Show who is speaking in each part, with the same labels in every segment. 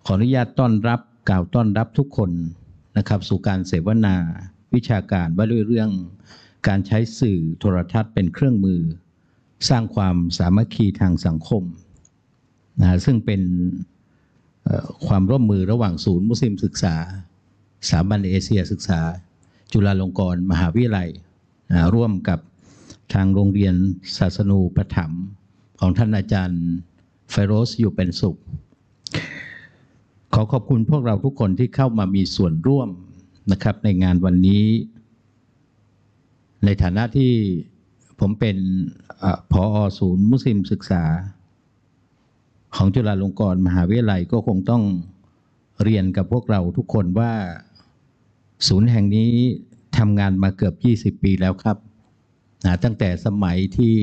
Speaker 1: ขออนุญาตกล่าวต้อนรับทุกคนนะครับสู่การเสวนาวิชาการว่าด้วยเรื่องการใช้สื่อโทรทัศน์เป็นเครื่องมือสร้างความสามัคคีทางสังคมซึ่งเป็นความร่วมมือระหว่างศูนย์มุสลิมศึกษาสถาบันเอเชียศึกษาจุฬาลงกรณ์มหาวิทยาลัยร่วมกับทางโรงเรียนศาสนูปถัมภ์ของท่านอาจารย์ไฟโรสอยู่เป็นสุขขอขอบคุณพวกเราทุกคนที่เข้ามามีส่วนร่วมนะครับในงานวันนี้ในฐานะที่ผมเป็นผอ.ศูนย์มุสลิมศึกษาของจุฬาลงกรณ์มหาวิทยาลัยก็คงต้องเรียนกับพวกเราทุกคนว่าศูนย์แห่งนี้ทำงานมาเกือบ20 ปีแล้วครับตั้งแต่สมัยที่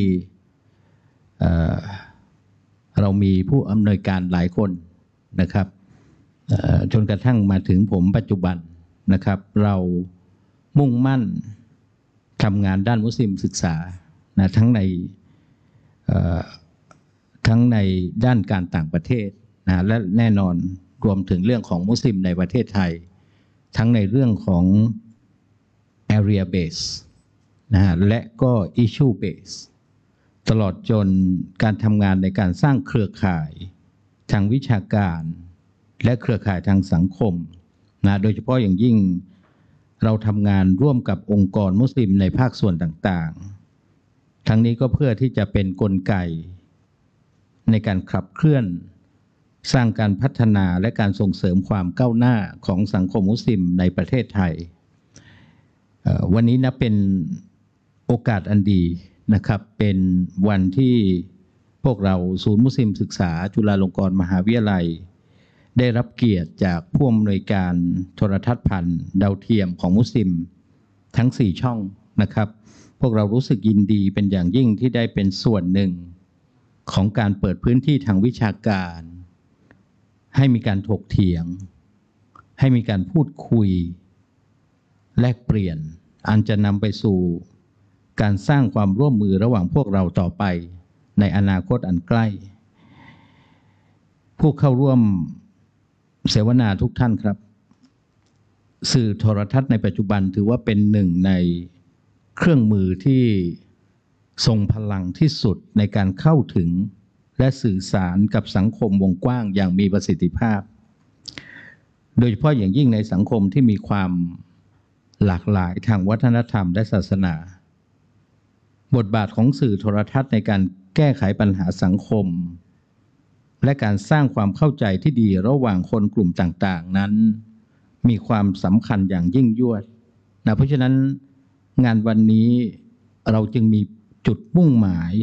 Speaker 1: เรามีผู้อำนวยการหลายคนนะครับจนกระทั่งมาถึงผมปัจจุบันนะครับเรามุ่งมั่นทำงานด้านมุสลิมศึกษาทั้งในด้านการต่างประเทศและแน่นอนรวมถึงเรื่องของมุสลิมในประเทศไทยทั้งในเรื่องของ area base และก็ issue base ตลอดจนการทำงานในการสร้างเครือข่ายทางวิชาการและเครือข่ายทางสังคมโดยเฉพาะอย่างยิ่งเราทำงานร่วมกับองค์กรมุสลิมในภาคส่วนต่างๆทั้งนี้ก็เพื่อที่จะเป็นกลไกในการขับเคลื่อนสร้างการพัฒนาและการส่งเสริมความก้าวหน้าของสังคมมุสลิมในประเทศไทยวันนี้เป็นโอกาสอันดีนะครับเป็นวันที่พวกเราศูนย์มุสลิมศึกษาจุฬาลงกรณ์มหาวิทยาลัยได้รับเกียรติจากผู้อำนวยการโทรทัศน์ผ่านดาวเทียมของมุสลิมทั้ง4 ช่องนะครับพวกเรารู้สึกยินดีเป็นอย่างยิ่งที่ได้เป็นส่วนหนึ่งของการเปิดพื้นที่ทางวิชาการให้มีการถกเถียงให้มีการพูดคุยแลกเปลี่ยนอันจะนำไปสู่การสร้างความร่วมมือระหว่างพวกเราต่อไปในอนาคตอันใกล้ผู้เข้าร่วมเสวนาทุกท่านครับสื่อโทรทัศน์ในปัจจุบันถือว่าเป็นหนึ่งในเครื่องมือที่ทรงพลังที่สุดในการเข้าถึงและสื่อสารกับสังคมวงกว้างอย่างมีประสิทธิภาพโดยเฉพาะอย่างยิ่งในสังคมที่มีความหลากหลายทางวัฒนธรรมและศาสนาบทบาทของสื่อโทรทัศน์ในการแก้ไขปัญหาสังคมและการสร้างความเข้าใจที่ดีระหว่างคนกลุ่มต่างๆนั้นมีความสำคัญอย่างยิ่งยวดเพราะฉะนั้นงานวันนี้เราจึงมีจุดมุ่งหมาย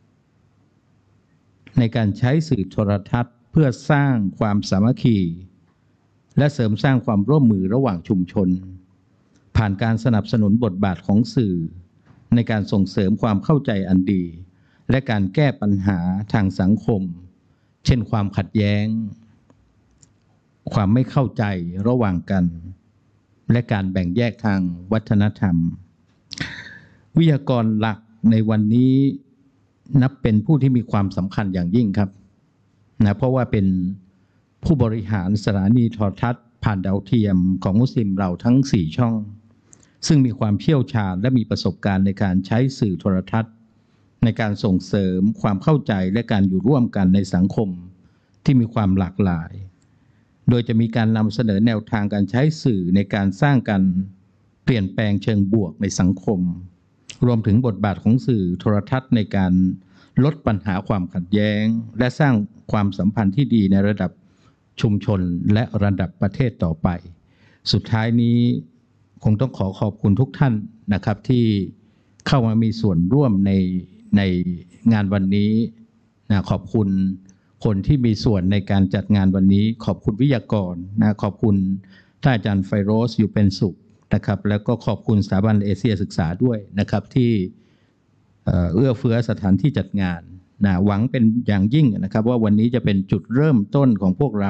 Speaker 1: ในการใช้สื่อโทรทัศน์เพื่อสร้างความสามัคคีและเสริมสร้างความร่วมมือระหว่างชุมชนผ่านการสนับสนุนบทบาทของสื่อในการส่งเสริมความเข้าใจอันดีและการแก้ปัญหาทางสังคมเช่นความขัดแย้งความไม่เข้าใจระหว่างกันและการแบ่งแยกทางวัฒนธรรมวิทยากรหลักในวันนี้นับเป็นผู้ที่มีความสำคัญอย่างยิ่งครับเพราะว่าเป็นผู้บริหารสถานีโทรทัศน์ผ่านดาวเทียมของมุสลิมเราทั้ง4 ช่องซึ่งมีความเชี่ยวชาญและมีประสบการณ์ในการใช้สื่อโทรทัศน์ในการส่งเสริมความเข้าใจและการอยู่ร่วมกันในสังคมที่มีความหลากหลายโดยจะมีการนำเสนอแนวทางการใช้สื่อในการสร้างการเปลี่ยนแปลงเชิงบวกในสังคมรวมถึงบทบาทของสื่อโทรทัศน์ในการลดปัญหาความขัดแย้งและสร้างความสัมพันธ์ที่ดีในระดับชุมชนและระดับประเทศต่อไปสุดท้ายนี้คงต้องขอบคุณทุกท่านนะครับที่เข้ามามีส่วนร่วมในงานวันนี้ขอบคุณคนที่มีส่วนในการจัดงานวันนี้ขอบคุณวิทยากรขอบคุณท่านอาจารย์ไฟโรสอยู่เป็นสุขนะครับแล้วก็ขอบคุณสถาบันเอเชียศึกษาด้วยนะครับที่เอื้อเฟื้อสถานที่จัดงานหวังเป็นอย่างยิ่งนะครับว่าวันนี้จะเป็นจุดเริ่มต้นของพวกเรา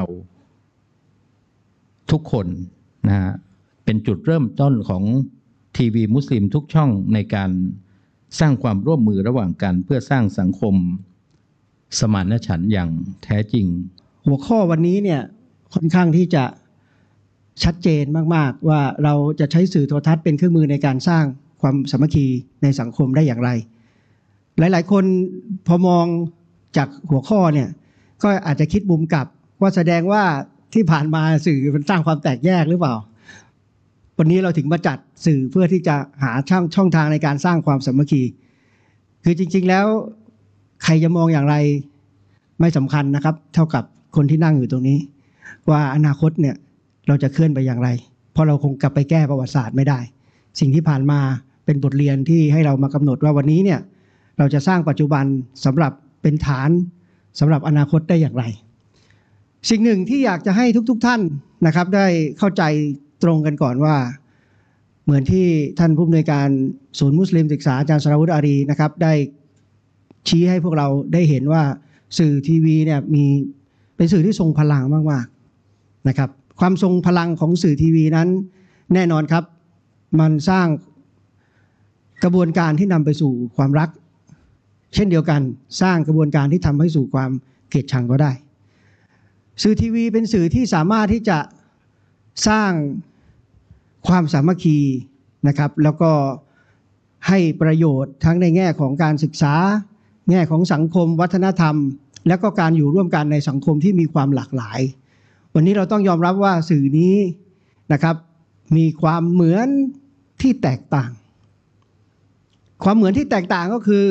Speaker 1: ทุกคนเป็นจุดเริ่มต้นของทีวีมุสลิมทุกช่องในการสร้างความร่วมมือระหว่างกันเพื่อสร้างสังคมสมานฉันท์อย่างแท้จริง
Speaker 2: หัวข้อวันนี้เนี่ยค่อนข้างที่จะชัดเจนมากๆว่าเราจะใช้สื่อโทรทัศน์เป็นเครื่องมือในการสร้างความสามัคคีในสังคมได้อย่างไรหลายๆคนพอมองจากหัวข้อเนี่ยก็อาจจะคิดมุมกลับว่าแสดงว่าที่ผ่านมาสื่อมันสร้างความแตกแยกหรือเปล่าวันนี้เราถึงมาจัดสื่อเพื่อที่จะหาช่องทางในการสร้างความสามัคคีคือจริงๆแล้วใครจะมองอย่างไรไม่สำคัญนะครับเท่ากับคนที่นั่งอยู่ตรงนี้ว่าอนาคตเนี่ยเราจะเคลื่อนไปอย่างไรเพราะเราคงกลับไปแก้ประวัติศาสตร์ไม่ได้สิ่งที่ผ่านมาเป็นบทเรียนที่ให้เรามากำหนดว่าวันนี้เนี่ยเราจะสร้างปัจจุบันสำหรับเป็นฐานสำหรับอนาคตได้อย่างไรสิ่งหนึ่งที่อยากจะให้ทุกท่านนะครับได้เข้าใจตรงกันก่อนว่าเหมือนที่ท่านผู้อำนวยการศูนย์มุสลิมศึกษาอาจารย์สราวุฒิอารีนะครับได้ชี้ให้พวกเราได้เห็นว่าสื่อทีวีเนี่ยเป็นสื่อที่ทรงพลังมากๆนะครับความทรงพลังของสื่อทีวีนั้นแน่นอนครับมันสร้างกระบวนการที่นำไปสู่ความรักเช่นเดียวกันสร้างกระบวนการที่ทำให้สู่ความเกลียดชังก็ได้สื่อทีวีเป็นสื่อที่สามารถที่จะสร้างความสามัคคีนะครับแล้วก็ให้ประโยชน์ทั้งในแง่ของการศึกษาแง่ของสังคมวัฒนธรรมและก็การอยู่ร่วมกันในสังคมที่มีความหลากหลายวันนี้เราต้องยอมรับว่าสื่อนี้นะครับมีความเหมือนที่แตกต่างความเหมือนที่แตกต่างก็คือ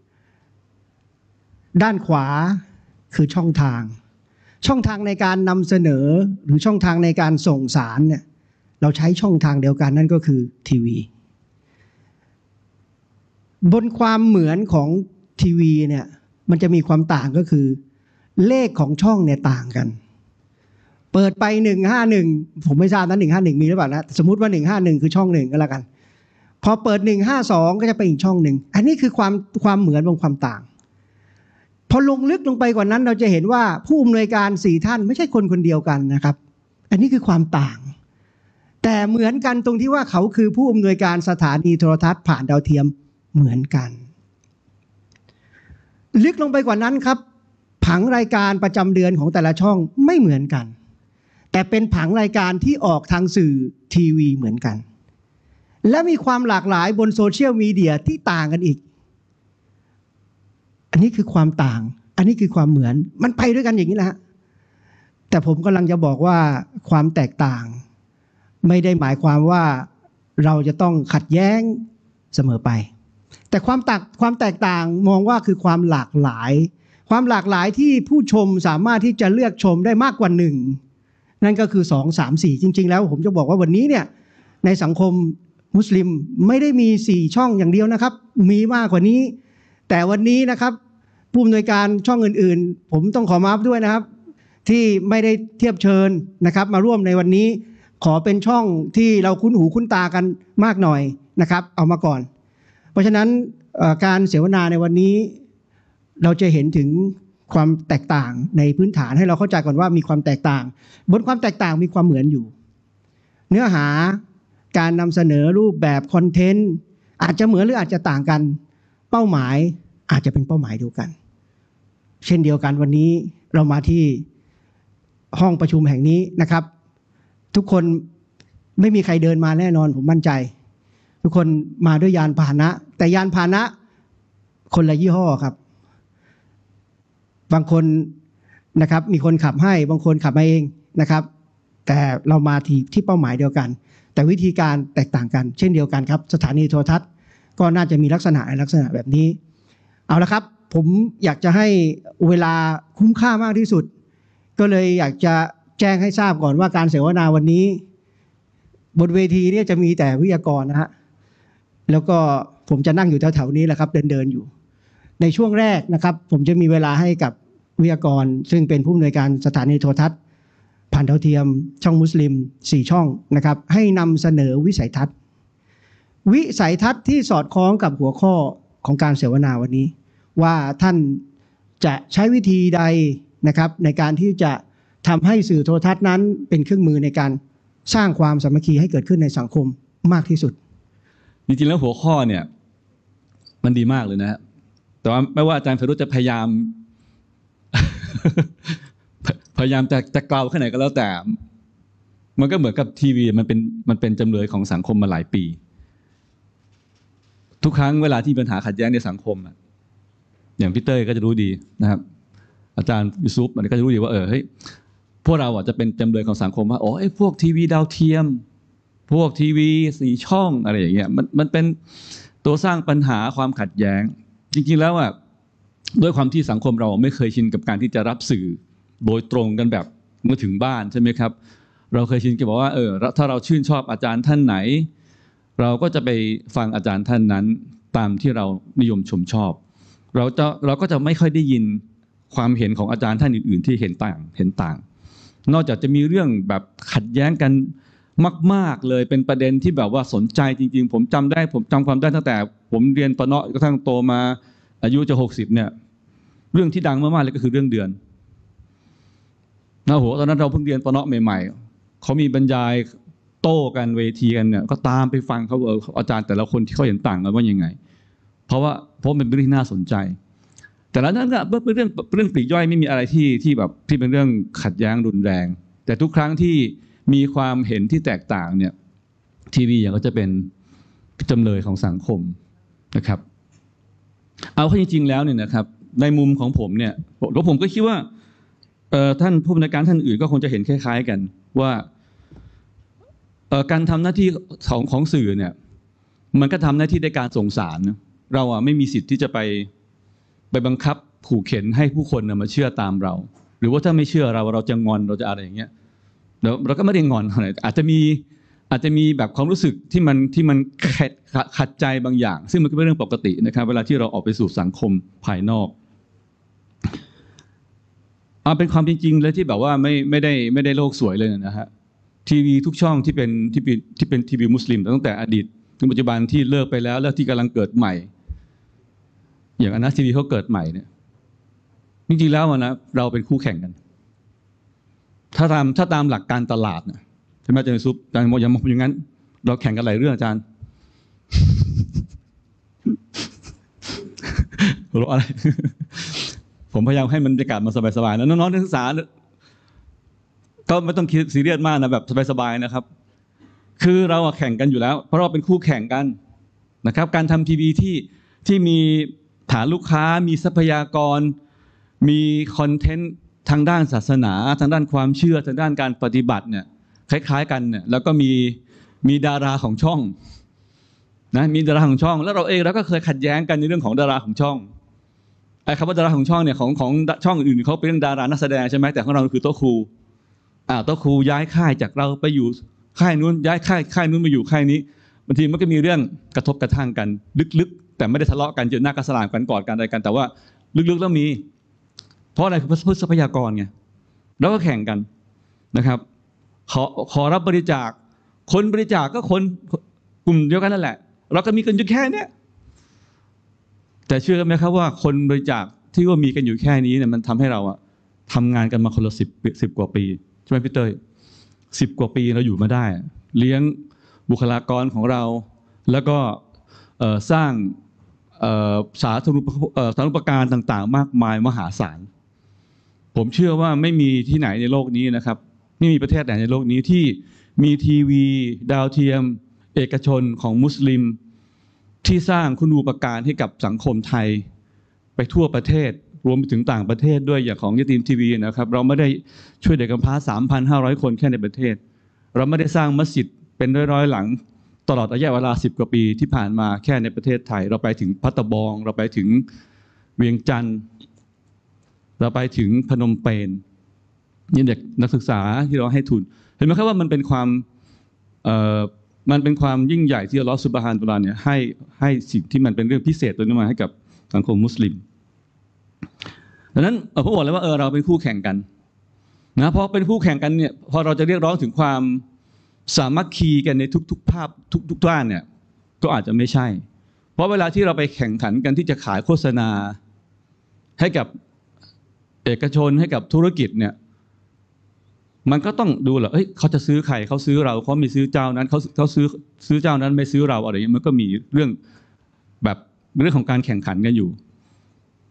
Speaker 2: ด้านขวาคือช่องทางในการนำเสนอหรือช่องทางในการส่งสารเนี่ยเราใช้ช่องทางเดียวกันนั่นก็คือทีวีบนความเหมือนของทีวีเนี่ยมันจะมีความต่างก็คือเลขของช่องเนี่ยต่างกันเปิดไป151ผมไม่ทราบนะ151มีหรือเปล่านะสมมุติว่า151คือช่อง1ก็แล้วกันพอเปิด152ก็จะไปอีกช่องหนึ่งอันนี้คือความเหมือนบนความต่างพอลงลึกลงไปกว่านั้นเราจะเห็นว่าผู้อำนวยการ4ท่านไม่ใช่คนคนเดียวกันนะครับอันนี้คือความต่างแต่เหมือนกันตรงที่ว่าเขาคือผู้อำนวยการสถานีโทรทัศน์ผ่านดาวเทียมเหมือนกันลึกลงไปกว่านั้นครับผังรายการประจำเดือนของแต่ละช่องไม่เหมือนกันแต่เป็นผังรายการที่ออกทางสื่อทีวีเหมือนกันและมีความหลากหลายบนโซเชียลมีเดียที่ต่างกันอีกอันนี้คือความต่างอันนี้คือความเหมือนมันไปด้วยกันอย่างนี้แหละแต่ผมกำลังจะบอกว่าความแตกต่างไม่ได้หมายความว่าเราจะต้องขัดแย้งเสมอไปแต่ความแตกต่างมองว่าคือความหลากหลายที่ผู้ชมสามารถที่จะเลือกชมได้มากกว่าหนึ่งนั่นก็คือ2 3 4จริงๆแล้วผมจะบอกว่าวันนี้เนี่ยในสังคมมุสลิมไม่ได้มี4ช่องอย่างเดียวนะครับมีมากกว่านี้แต่วันนี้นะครับผู้อำนวยการช่องอื่นๆผมต้องขอมาฟด้วยนะครับที่ไม่ได้เทียบเชิญนะครับมาร่วมในวันนี้ขอเป็นช่องที่เราคุ้นหูคุ้นตากันมากหน่อยนะครับเอามาก่อนเพราะฉะนั้นการเสวนาในวันนี้เราจะเห็นถึงความแตกต่างในพื้นฐานให้เราเข้าใจก่อนว่ามีความแตกต่างบนความแตกต่างมีความเหมือนอยู่เนื้อหาการนำเสนอรูปแบบคอนเทนต์อาจจะเหมือนหรืออาจจะต่างกันเป้าหมายอาจจะเป็นเป้าหมายเดียวกันเช่นเดียวกันวันนี้เรามาที่ห้องประชุมแห่งนี้นะครับทุกคนไม่มีใครเดินมาแน่นอนผมมั่นใจทุกคนมาด้วยยานพาหนะแต่ยานพาหนะคนละยี่ห้อครับบางคนนะครับมีคนขับให้บางคนขับมาเองนะครับแต่เรามาที่เป้าหมายเดียวกันแต่วิธีการแตกต่างกันเช่นเดียวกันครับสถานีโทรทัศน์ก็น่าจะมีลักษณะแบบนี้เอาละครับผมอยากจะให้เวลาคุ้มค่ามากที่สุดก็เลยอยากจะแจ้งให้ทราบก่อนว่าการเสวนาวันนี้บนเวทีเนี่ยจะมีแต่วิทยากรนะฮะแล้วก็ผมจะนั่งอยู่แถวๆนี้แหละครับเดินอยู่ในช่วงแรกนะครับผมจะมีเวลาให้กับวิทยากรซึ่งเป็นผู้อำนวยการสถานีโทรทัศน์ผ่านดาวเทียมช่องมุสลิม4ช่องนะครับให้นำเสนอวิสัยทัศน์ที่สอดคล้องกับหัวข้อของการเสวนาวันนี้ว่าท่านจะใช้วิธีใดนะครับในการที่จะทำให้สื่อโทรทัศน์นั้นเป็นเครื่องมือในการสร้างความสามัคคีให้เกิดขึ้นในสังคมมากที่สุด
Speaker 3: จริงๆแล้วหัวข้อเนี่ยมันดีมากเลยนะฮะแต่ว่าไม่ว่าอาจารย์ไพรุธจะพยายามพยายามจะกล่าวแค่ไหนก็แล้วแต่มันก็เหมือนกับทีวีมันเป็นจำเลยของสังคมมาหลายปี ทุกครั้งเวลาที่มีปัญหาขัดแย้งในสังคมอย่างพี่เต้ยก็จะรู้ดีนะครับอาจารย์ยูซุปมันก็จะรู้ดีว่าเฮ้ยพวกเราจะเป็นจำเลยของสังคมว่าไอ้พวกทีวีดาวเทียมพวกทีวี4 ช่องอะไรอย่างเงี้ยมันเป็นตัวสร้างปัญหาความขัดแย้งจริงๆแล้วด้วยความที่สังคมเราไม่เคยชินกับการที่จะรับสื่อโดยตรงกันแบบเมื่อถึงบ้านใช่ไหมครับเราเคยชินกับบอกว่าถ้าเราชื่นชอบอาจารย์ท่านไหนเราก็จะไปฟังอาจารย์ท่านนั้นตามที่เรานิยมชมชอบเราก็จะไม่ค่อยได้ยินความเห็นของอาจารย์ท่านอื่นๆที่เห็นต่างนอกจากจะมีเรื่องแบบขัดแย้งกันมากๆเลยเป็นประเด็นที่แบบว่าสนใจจริงๆผมจำความได้ตั้งแต่ผมเรียนปนกระทั่งโตมาอายุจะ60เนี่ยเรื่องที่ดังมากๆเลยก็คือเรื่องเดือนนะโหตอนนั้นเราเพิ่งเรียนปนใหม่ๆเขามีบรรยายโต้กันเวทีกันเนี่ยก็ตามไปฟังเขาอาจารย์แต่ละคนที่เขาเห็นต่างกันว่ายังไงเพราะมันเป็นเรื่องที่น่าสนใจแต่ละนั้นก็เป็นเรื่องปลีกย่อยไม่มีอะไรที่แบบที่เป็นเรื่องขัดแย้งรุนแรงแต่ทุกครั้งที่มีความเห็นที่แตกต่างเนี่ยทีวีก็จะเป็นจำเลยของสังคมนะครับเอาเข้าจริงๆแล้วเนี่ยนะครับในมุมของผมเนี่ยแล้วผมก็คิดว่าท่านผู้บริการท่านอื่นก็คงจะเห็นคล้ายๆกันว่าการทำหน้าที่ของสื่อเนี่ยมันก็ทำหน้าที่ในการส่งสารนะเราไม่มีสิทธิ์ที่จะไปบังคับขู่เข็นให้ผู้คนมาเชื่อตามเราหรือว่าถ้าไม่เชื่อเราจะงอนเราจะอะไรอย่างเงี้ยเราก็ไม่ได้งอนอะไรอาจจะมีแบบความรู้สึกที่มันขัดใจบางอย่างซึ่งมันก็เป็นเรื่องปกตินะครับเวลาที่เราออกไปสู่สังคมภายนอกเป็นความจริงๆเลยที่แบบว่าไม่ได้โลกสวยเลยนะฮะทีวีทุกช่องที่เป็นทีวีมุสลิมตั้งแต่อดีตถึงปัจจุบันที่เลิกไปแล้วที่กำลังเกิดใหม่อย่างอนัสทีวีเขาเกิดใหม่เนี่ยจริงๆแล้วนะเราเป็นคู่แข่งกันถ้าตามหลักการตลาดนะใช่ไหมอาจารย์ซุปอาจารย์มองอย่างนั้นเราแข่งกันหลายเรื่องอาจารย์หัวเราะอะไรผมพยายามให้มันบรรยากาศมันสบายๆนะน้องๆนักศึกษาก็ไม่ต้องคิดซีเรียสมากนะแบบสบายๆนะครับคือเราแข่งกันอยู่แล้วเพราะเราเป็นคู่แข่งกันนะครับการทำทีวีที่มีฐานลูกค้ามีทรัพยากรมีคอนเทนต์ทางด้านศาสนาทางด้านความเชื่อทางด้านการปฏิบัติเนี่ยคล้ายๆกันเนี่ยแล้วก็มีดาราของช่องนะมีดาราของช่องแล้วเราเองเราก็เคยขัดแย้งกันในเรื่องของดาราของช่องไอ้คำว่าดาราของช่องเนี่ยของช่องอื่นเขาเป็นเรื่องดารานักแสดงใช่ไหมแต่ของเราคือโต๊ะครูโต๊ะครูย้ายค่ายจากเราไปอยู่ค่ายนู้นย้ายค่ายนู้นมาอยู่ค่ายนี้บางทีมันก็มีเรื่องกระทบกระทั่งกันลึกๆแต่ไม่ได้ทะเลาะกันเจอหน้ากระสลามกันกอดกันอะไรกันแต่ว่าลึกๆแล้วมีเพราะอะไรคือเพื่อทรัพยากรไงแล้วก็แข่งกันนะครับขอรับบริจาคคนบริจาคก็คนกลุ่มเดียวกันนั่นแหละเราก็มีกันอยู่แค่นี้แต่เชื่อไหมครับว่าคนบริจาคที่ว่ามีกันอยู่แค่นี้เนี่ยมันทำให้เราทำงานกันมาคนละ10 กว่าปีใช่ไหมพี่เต้ย10 กว่าปีเราอยู่มาได้เลี้ยงบุคลากรของเราแล้วก็สร้างสาธารณูปการต่างๆมากมายมหาศาลผมเชื่อว่าไม่มีที่ไหนในโลกนี้นะครับไม่มีประเทศไหนในโลกนี้ที่มีทีวีดาวเทียมเอกชนของมุสลิมที่สร้างคุณูปการให้กับสังคมไทยไปทั่วประเทศรวมไปถึงต่างประเทศด้วยอย่างของยะตีมทีวีนะครับเราไม่ได้ช่วยเด็กกำพร้า 3,500 คนแค่ในประเทศเราไม่ได้สร้างมัสยิดเป็นร้อยๆหลังตลอดระยะเวลา10 กว่าปีที่ผ่านมาแค่ในประเทศไทยเราไปถึงพัตตาบองเราไปถึงเวียงจันทร์เราไปถึงพนมเปญนี่เด็กนักศึกษาที่เราให้ทุนเห็นไหมครับว่ามันเป็นความยิ่งใหญ่ที่อัลเลาะห์ซุบฮานะฮูวะตะอาลาเนี่ยให้สิ่งที่มันเป็นเรื่องพิเศษตัวนี้มาให้กับสังคมมุสลิมดังนั้นผมบอกเลยว่าเราเป็นคู่แข่งกันนะเพราะเป็นคู่แข่งกันเนี่ยพอเราจะเรียกร้องถึงความสามัคคีกันในทุกๆภาพทุกด้านเนี่ยก็อาจจะไม่ใช่เพราะเวลาที่เราไปแข่งขันกันที่จะขายโฆษณาให้กับเอกชนให้กับธุรกิจเนี่ยมันก็ต้องดูแหละเขาจะซื้อใครเขาซื้อเราเขาไม่ซื้อเจ้านั้นเขาซื้อเจ้านั้นไม่ซื้อเราอะไรอย่างเงี้ยมันก็มีเรื่องแบบเรื่องของการแข่งขันกันอยู่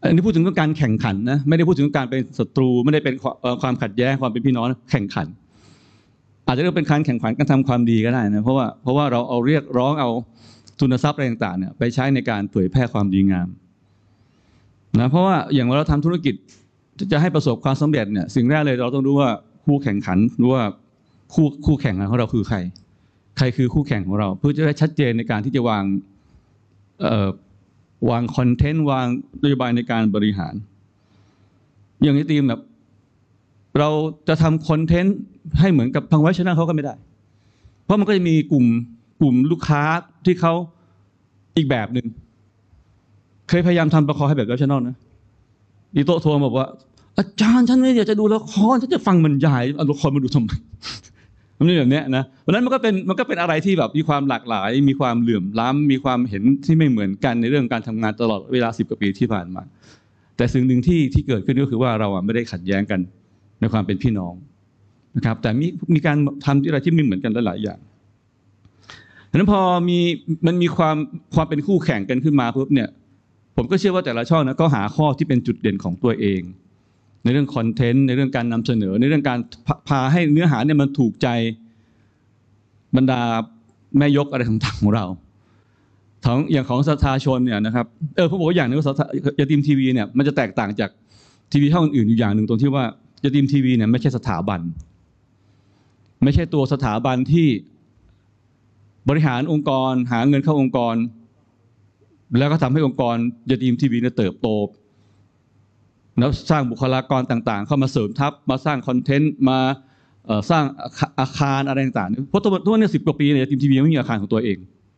Speaker 3: อันนี้พูดถึงเรื่องการแข่งขันนะไม่ได้พูดถึงการเป็นศัตรูไม่ได้เป็นความขัดแย้งความเป็นพี่น้องแข่งขันอาจจะเรียกเป็นการแข่งขันการทำความดีก็ได้นะเพราะว่าเราเอาเรียกร้องเอาทุนทรัพย์อะไรต่างๆเนี่ยไปใช้ในการเผยแพร่ความดีงามนะเพราะว่าอย่างเราทำธุรกิจจะให้ประสบความสำเร็จเนี่ยสิ่งแรกเลยเราต้องรู้ว่าคู่แข่งขันรู้ว่าคู่แข่งของเราคือใครคือคู่แข่งของเราเพื่อจะได้ชัดเจนในการที่จะวางคอนเทนต์วางนโยบายในการบริหารอย่างนี้ทีมแบบเราจะทำคอนเทนต์ให้เหมือนกับพังไว้ชนะเขาก็ไม่ได้เพราะมันก็จะมีกลุ่มลูกค้าที่เขาอีกแบบหนึ่งเคยพยายามทำประคอให้แบบไว้ชนะนะดีโต้โทรบอกว่าอาจารย์ฉันไม่อยากจะดูละครฉันจะฟังบรรยายเอาละครมาดูทำไมมันเป็นแบบนี้นะเพราะนั้นมันก็เป็นอะไรที่แบบมีความหลากหลายมีความเหลื่อมล้ำมีความเห็นที่ไม่เหมือนกันในเรื่องการทำงานตลอดเวลา10 กว่าปีที่ผ่านมาแต่สิ่งหนึ่งที่เกิดขึ้นก็คือว่าเราไม่ได้ขัดแย้งกันในความเป็นพี่น้องนะครับแต่มีการทำอะไรที่ไม่เหมือนกันหลายอย่างดังนั้นพอมันมีความเป็นคู่แข่งกันขึ้นมาปุ๊บเนี่ยผมก็เชื่อว่าแต่ละช่องนะก็หาข้อที่เป็นจุดเด่นของตัวเองในเรื่องคอนเทนต์ในเรื่องการนำเสนอในเรื่องการพาให้เนื้อหาเนี่ยมันถูกใจบรรดาแม่ยกอะไรต่างๆของเราอย่างของสถาชนเนี่ยนะครับผมบอกว่าอย่างนึงว่ายาตีมทีวีเนี่ยมันจะแตกต่างจากทีวีช่องอื่นอยู่อย่างหนึ่งตรงที่ว่ายาตีมทีวีเนี่ยไม่ใช่สถาบันไม่ใช่ตัวสถาบันที่บริหารองค์กรหาเงินเข้าองค์กรแล้วก็ทำให้องค์กรยาตีมทีวีเนี่ยเติบโตแล้วสร้างบุคลากรต่างๆเข้ามาเสริมทัพมาสร้างคอนเทนต์มาสร้างอาคารอะไรต่างๆเพราะตัวนี้10 กว่าปีเนี่ยทีมทีวีไม่มีอาคารของตัวเอง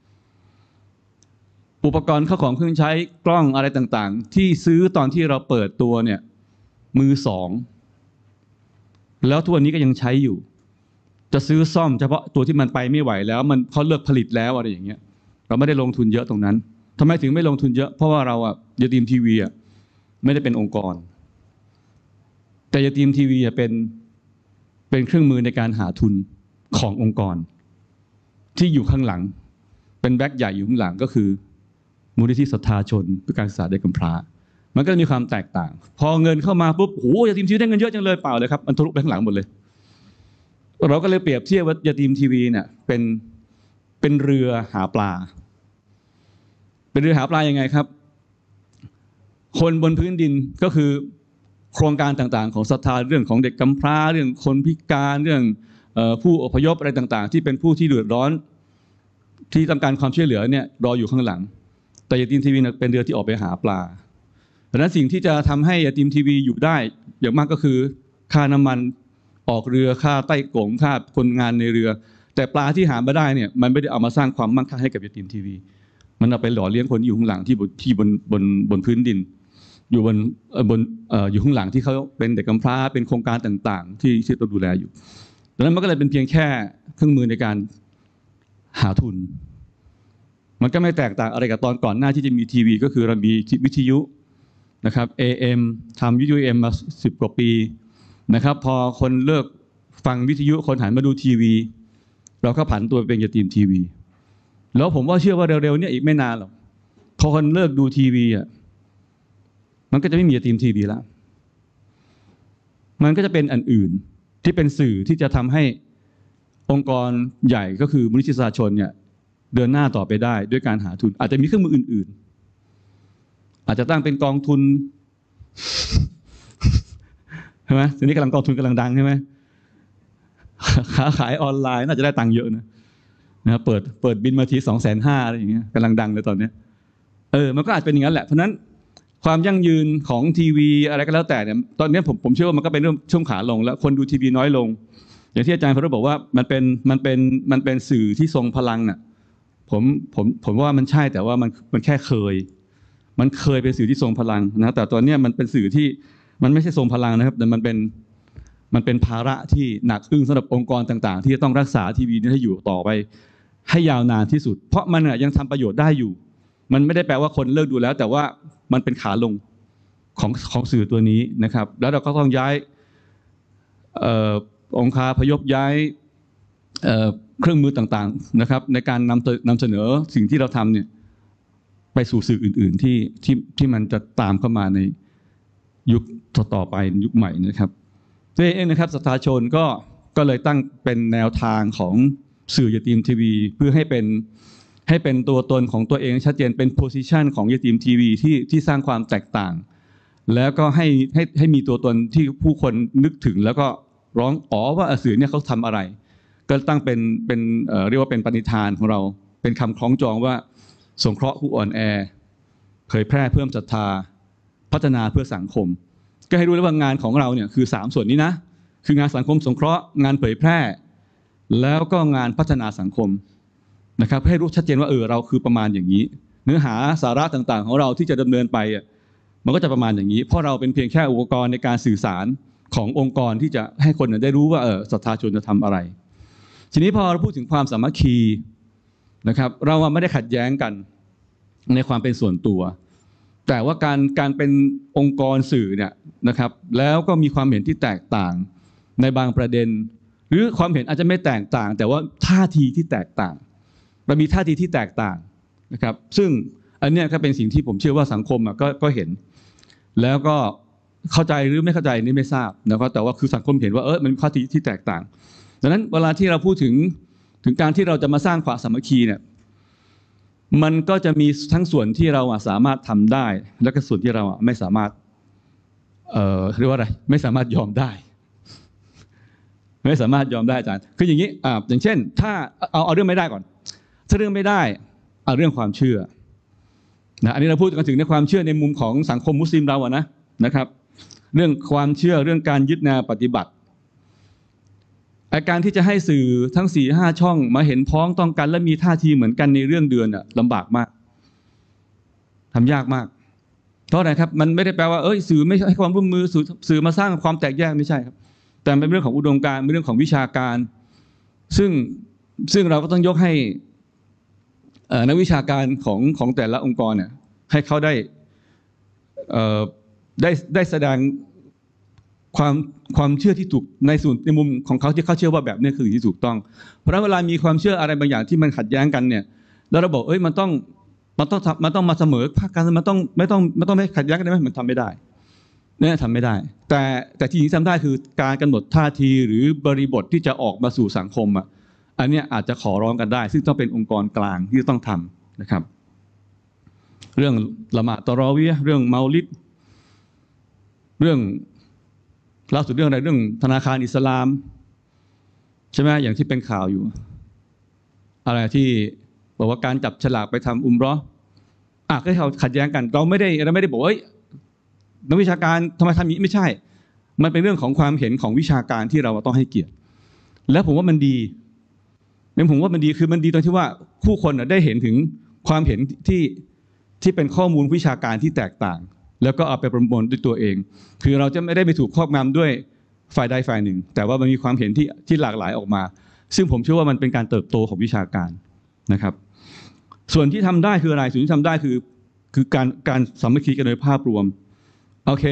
Speaker 3: อุปกรณ์ข้าวของเครื่องใช้กล้องอะไรต่างๆที่ซื้อตอนที่เราเปิดตัวเนี่ยมือสองแล้วทุกวันนี้ก็ยังใช้อยู่จะซื้อซ่อมเฉพาะตัวที่มันไปไม่ไหวแล้วเขาเลิกผลิตแล้วอะไรอย่างเงี้ยเราไม่ได้ลงทุนเยอะตรงนั้นทำไมถึงไม่ลงทุนเยอะเพราะว่าเรายาตีมทีวีไม่ได้เป็นองค์กรแต่ยาตีมทีวีเป็นเครื่องมือในการหาทุนขององค์กรที่อยู่ข้างหลังเป็นแบ็คใหญ่อยู่ข้างหลังก็คือมูลนิธิศรัทธาชนเพื่อการศึกษาเด็กกำพร้ามันก็มีความแตกต่างพอเงินเข้ามาปุ๊บโอ้ยาตีมทีวีได้เงินเยอะจังเลยเปล่าเลยครับมันทะลุไปข้างหลังหมดเลยเราก็เลยเปรียบเทียบว่ายาตีมทีวีเนี่ยเป็นเรือหาปลาเป็นเรือหาปลายังไงครับคนบนพื้นดินก็คือโครงการต่างๆของศรัทธาเรื่องของเด็กกำพร้าเรื่องคนพิการเรื่องผู้อพยพอะไรต่างๆที่เป็นผู้ที่เดือดร้อนที่ต้องการความช่วยเหลือเนี่ยรออยู่ข้างหลังแต่ยาตีมทีวีเป็นเรือที่ออกไปหาปลาดังนั้นสิ่งที่จะทำให้ยาตีมทีวีอยู่ได้อย่างมากก็คือค่าน้ำมันออกเรือค่าใต้กงค่าคนงานในเรือแต่ปลาที่หามาได้เนี่ยมันไม่ได้เอามาสร้างความมั่งคั่งให้กับยาตีมทีวีมันเอาไปหล่อเลี้ยงคนอยู่ข้างหลังที่บนพื้นดินอยู่อยู่ข้างหลังที่เขาเป็นเด็กกำพร้าเป็นโครงการต่างๆที่ต้องดูแลอยู่ดังนั้นมันก็เลยเป็นเพียงแค่เครื่องมือในการหาทุนมันก็ไม่แตกต่างอะไรกับตอนก่อนหน้าที่จะมีทีวีก็คือเรามีวิทยุนะครับ AM ทำวิทยุ AM มา10 กว่าปีนะครับพอคนเลิกฟังวิทยุคนหันมาดูทีวีเราก็ผันตัวเป็นยาตีมทีวีแล้วผมว่าเชื่อว่าเร็วๆเนี่ยอีกไม่นานหรอกพอคนเลิกดูทีวีมันก็จะไม่มียาตีมทีวีแล้วมันก็จะเป็นอันอื่นที่เป็นสื่อที่จะทำให้องค์กรใหญ่ก็คือมูลนิธิประชาชนเนี่ยเดินหน้าต่อไปได้ด้วยการหาทุนอาจจะมีเครื่องมืออื่นๆอาจจะตั้งเป็นกองทุนใช่ไหมทีนี้กองทุนกำลังดังใช่ไหมค้าขายออนไลน์น่าจะได้ตังค์เยอะนะเปิดบินมาที250,000อะไรอย่างเงี้ยกำลังดังเลยตอนนี้มันก็อาจเป็นอย่างนั้นแหละเพราะนั้นความยั่งยืนของทีวีอะไรก็แล้วแต่เนี่ยตอนนี้ผมเชื่อว่ามันก็เป็นเรื่องช่วงขาลงแล้วคนดูทีวีน้อยลงอย่างที่อาจารย์พระบอกว่ามันเป็นสื่อที่ทรงพลังอ่ะผมว่ามันใช่แต่ว่ามันแค่มันเคยเป็นสื่อที่ทรงพลังนะแต่ตอนนี้มันเป็นสื่อที่มันไม่ใช่ทรงพลังนะครับแต่มันเป็นภาระที่หนักอึ้งสำหรับองค์กรต่างๆที่จะต้องรักษาทีวีนี้ให้อยู่ต่อไปให้ยาวนานที่สุดเพราะมันยังทำประโยชน์ได้อยู่มันไม่ได้แปลว่าคนเลิกดูแล้วแต่ว่ามันเป็นขาลงของสื่อตัวนี้นะครับแล้วเราก็ต้องย้ายองค์คาพยพย้ายเครื่องมือต่างๆนะครับในการนำเสนอสิ่งที่เราทำเนี่ยไปสู่สื่ออื่นๆที่มันจะตามเข้ามาในยุคต่อไปยุคใหม่นะครับตัวเองนะครับสถาชนก็เลยตั้งเป็นแนวทางของสื่อยาตีมทีวีเพื่อให้เป็นตัวตนของตัวเองชัดเจนเป็นโพสิชันของยาตีมทีวีที่สร้างความแตกต่างแล้วก็ให้มีตัวตนที่ผู้คนนึกถึงแล้วก็ร้องอ๋อว่าสื่อเนี่ยเขาทำอะไรก็ตั้งเป็นเรียกว่าเป็นปณิธานของเราเป็นคำคล้องจองว่าสงเคราะห์ผู้อ่อนแอเผยแพร่เพิ่มศรัทธาพัฒนาเพื่อสังคมก็ให้รู้แล้วว่างานของเราเนี่ยคือ3ส่วนนี้นะคืองานสังคมสงเคราะห์งานเผยแพร่แล้วก็งานพัฒนาสังคมนะครับให้รู้ชัดเจนว่าเราคือประมาณอย่างนี้เนื้อหาสาระต่างๆของเราที่จะดำเนินไปมันก็จะประมาณอย่างนี้เพราะเราเป็นเพียงแค่อุปกรณ์ในการสื่อสารขององค์กรที่จะให้คนได้รู้ว่าศรัทธาชนจะทำอะไรทีนี้พอเราพูดถึงความสามัคคีนะครับเราไม่ได้ขัดแย้งกันในความเป็นส่วนตัวแต่ว่าการเป็นองค์กรสื่อเนี่ยนะครับแล้วก็มีความเห็นที่แตกต่างในบางประเด็นหรือความเห็นอาจจะไม่แตกต่างแต่ว่าท่าทีที่แตกต่างเรามีท่าทีที่แตกต่างนะครับซึ่งอันนี้ก็เป็นสิ่งที่ผมเชื่อว่าสังคมก็เห็นแล้วก็เข้าใจหรือไม่เข้าใจนี่ไม่ทราบนะครับแต่ว่าคือสังคมเห็นว่ามันมีท่าทีที่แตกต่างดังนั้นเวลาที่เราพูดถึงการที่เราจะมาสร้างความสามัคคีเนี่ยมันก็จะมีทั้งส่วนที่เราสามารถทำได้แล้วก็ส่วนที่เราไม่สามารถเรียกว่าอะไรไม่สามารถยอมได้ไม่สามารถยอมได้อาจารย์คืออย่างนี้อย่างเช่นถ้าเอาเรื่องไม่ได้ก่อนถ้าเรื่องไม่ได้เอาเรื่องความเชื่อนะอันนี้เราพูดกันถึงในความเชื่อในมุมของสังคมมุสลิมเรานะครับเรื่องความเชื่อเรื่องการยึดแนวปฏิบัติการที่จะให้สื่อทั้ง 4-5 ช่องมาเห็นพ้องต้องกันและมีท่าทีเหมือนกันในเรื่องเดือนลำบากมากทำยากมากเพราะอะไรครับมันไม่ได้แปลว่าสื่อไม่ให้ความร่วมมือสื่อมาสร้างความแตกแยกไม่ใช่ครับแต่เป็นเรื่องของอุดมการณ์เป็นเรื่องของวิชาการซึ่งเราก็ต้องยกให้นักวิชาการของแต่ละองค์กรเนี่ยให้เขาได้แสดงความเชื่อที่ถูกในมุมของเขาที่เขาเชื่อว่าแบบนี้คือสิ่งที่ถูกต้องเพราะฉะนั้นเวลามีความเชื่ออะไรบางอย่างที่มันขัดแย้งกันเนี่ยแล้วเราบอกมันต้องมาเสมอภาคกันมันต้องไม่ขัดแย้งกันได้ไหมมันทำไม่ได้เนี่ยทำไม่ได้แต่ที่จริงทำได้คือการกำหนดท่าทีหรือบริบทที่จะออกมาสู่สังคมอันนี้อาจจะขอร้องกันได้ซึ่งต้องเป็นองค์กรกลางที่ต้องทำนะครับเรื่องละหมาดตะเราะวีห์เรื่องเมาลิดเรื่องล่าสุดเรื่องอะไรเรื่องธนาคารอิสลามใช่ไหมอย่างที่เป็นข่าวอยู่อะไรที่บอกว่าการจับฉลากไปทำอุมเราะห์ก็เขาขัดแย้งกันเราไม่ได้บอกว่านักวิชาการทำไมทำอย่างนี้ไม่ใช่มันเป็นเรื่องของความเห็นของวิชาการที่เราต้องให้เกียรติและผมว่ามันดีคือมันดีตรงที่ว่าผู้คนได้เห็นถึงความเห็นที่เป็นข้อมูลวิชาการที่แตกต่างแล้วก็เอาไปประมวลด้วยตัวเองคือเราจะไม่ได้ไปถูกครอบงำด้วยฝ่ายใดฝ่ายหนึ่งแต่ว่ามันมีความเห็นที่หลากหลายออกมาซึ่งผมเชื่อว่ามันเป็นการเติบโตของวิชาการนะครับส่วนที่ทำได้คืออะไรส่วนที่ทำได้คือการสามัคคีกันโดยภาพรวมโอเค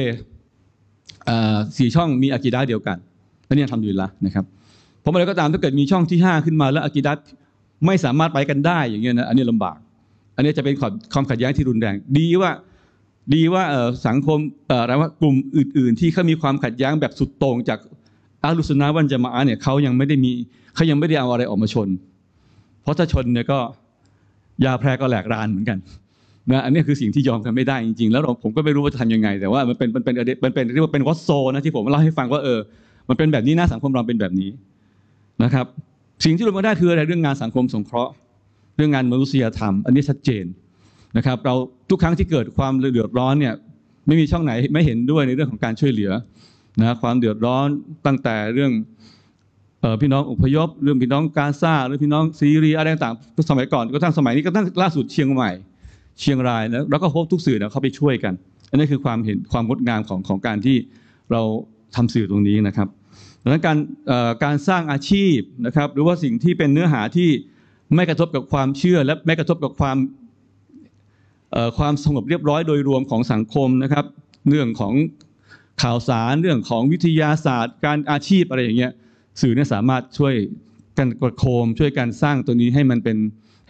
Speaker 3: 4 ช่องมีอะกีดะห์เดียวกันและนี่ทำอยู่แล้วนะครับเพราะอะไรก็ตามถ้าเกิดมีช่องที่5ขึ้นมาแล้วอะกีดะห์ไม่สามารถไปกันได้อย่างเงี้ยนะอันนี้ลำบากอันนี้จะเป็นความขัดแย้งที่รุนแรงดีว่าสังคมอะไรว่ากลุ่มอื่นๆที่เขามีความขัดแย้งแบบสุดโต่งจากอะห์ลุสซุนนะฮ์วัลญะมาอะห์เนี่ยเขายังไม่ได้เอาอะไรออกมาชนเพราะถ้าชนเนี่ยก็ยาแพร่ก็แหลกรานเหมือนกันนะอันนี้คือสิ่งที่ยอมกันไม่ได้จริงๆแล้วผมก็ไม่รู้ว่าจะทำยังไงแต่ว่ามันเป็นเรียกว่าเป็นวอตโซนะที่ผมเล่าให้ฟังว่ามันเป็นแบบนี้นะสังคมเราเป็นแบบนี้นะครับสิ่งที่รวมกันได้คืออะไรเรื่องงานสังคมสงเคราะห์เรื่องงานมนุษยธรรมอันนี้ชัดเจนนะครับเราทุกครั้งที่เกิดความเดือดร้อนเนี่ยไม่มีช่องไหนไม่เห็นด้วยในเรื่องของการช่วยเหลือนะความเดือดร้อนตั้งแต่เรื่องพี่น้องอพยพเรื่องพี่น้องกาซาหรือพี่น้องซีเรียอะไรต่างๆสมัยก่อนก็ทั้งสมัยนี้ก็ทั้งล่าสุดเชียงใหม่เชียงรายแล้วก็พบทุกสื่อเข้าไปช่วยกันอันนี้คือความงดงามของการที่เราทำสื่อตรงนี้นะครับดังนั้นการสร้างอาชีพนะครับหรือว่าสิ่งที่เป็นเนื้อหาที่ไม่กระทบกับความเชื่อและไม่กระทบกับความสงบเรียบร้อยโดยรวมของสังคมนะครับเรื่องของข่าวสารเรื่องของวิทยาศาสตร์การอาชีพอะไรอย่างเงี้ยสื่อเนี่ยสามารถช่วยกันกดโคมช่วยกันสร้างตัวนี้ให้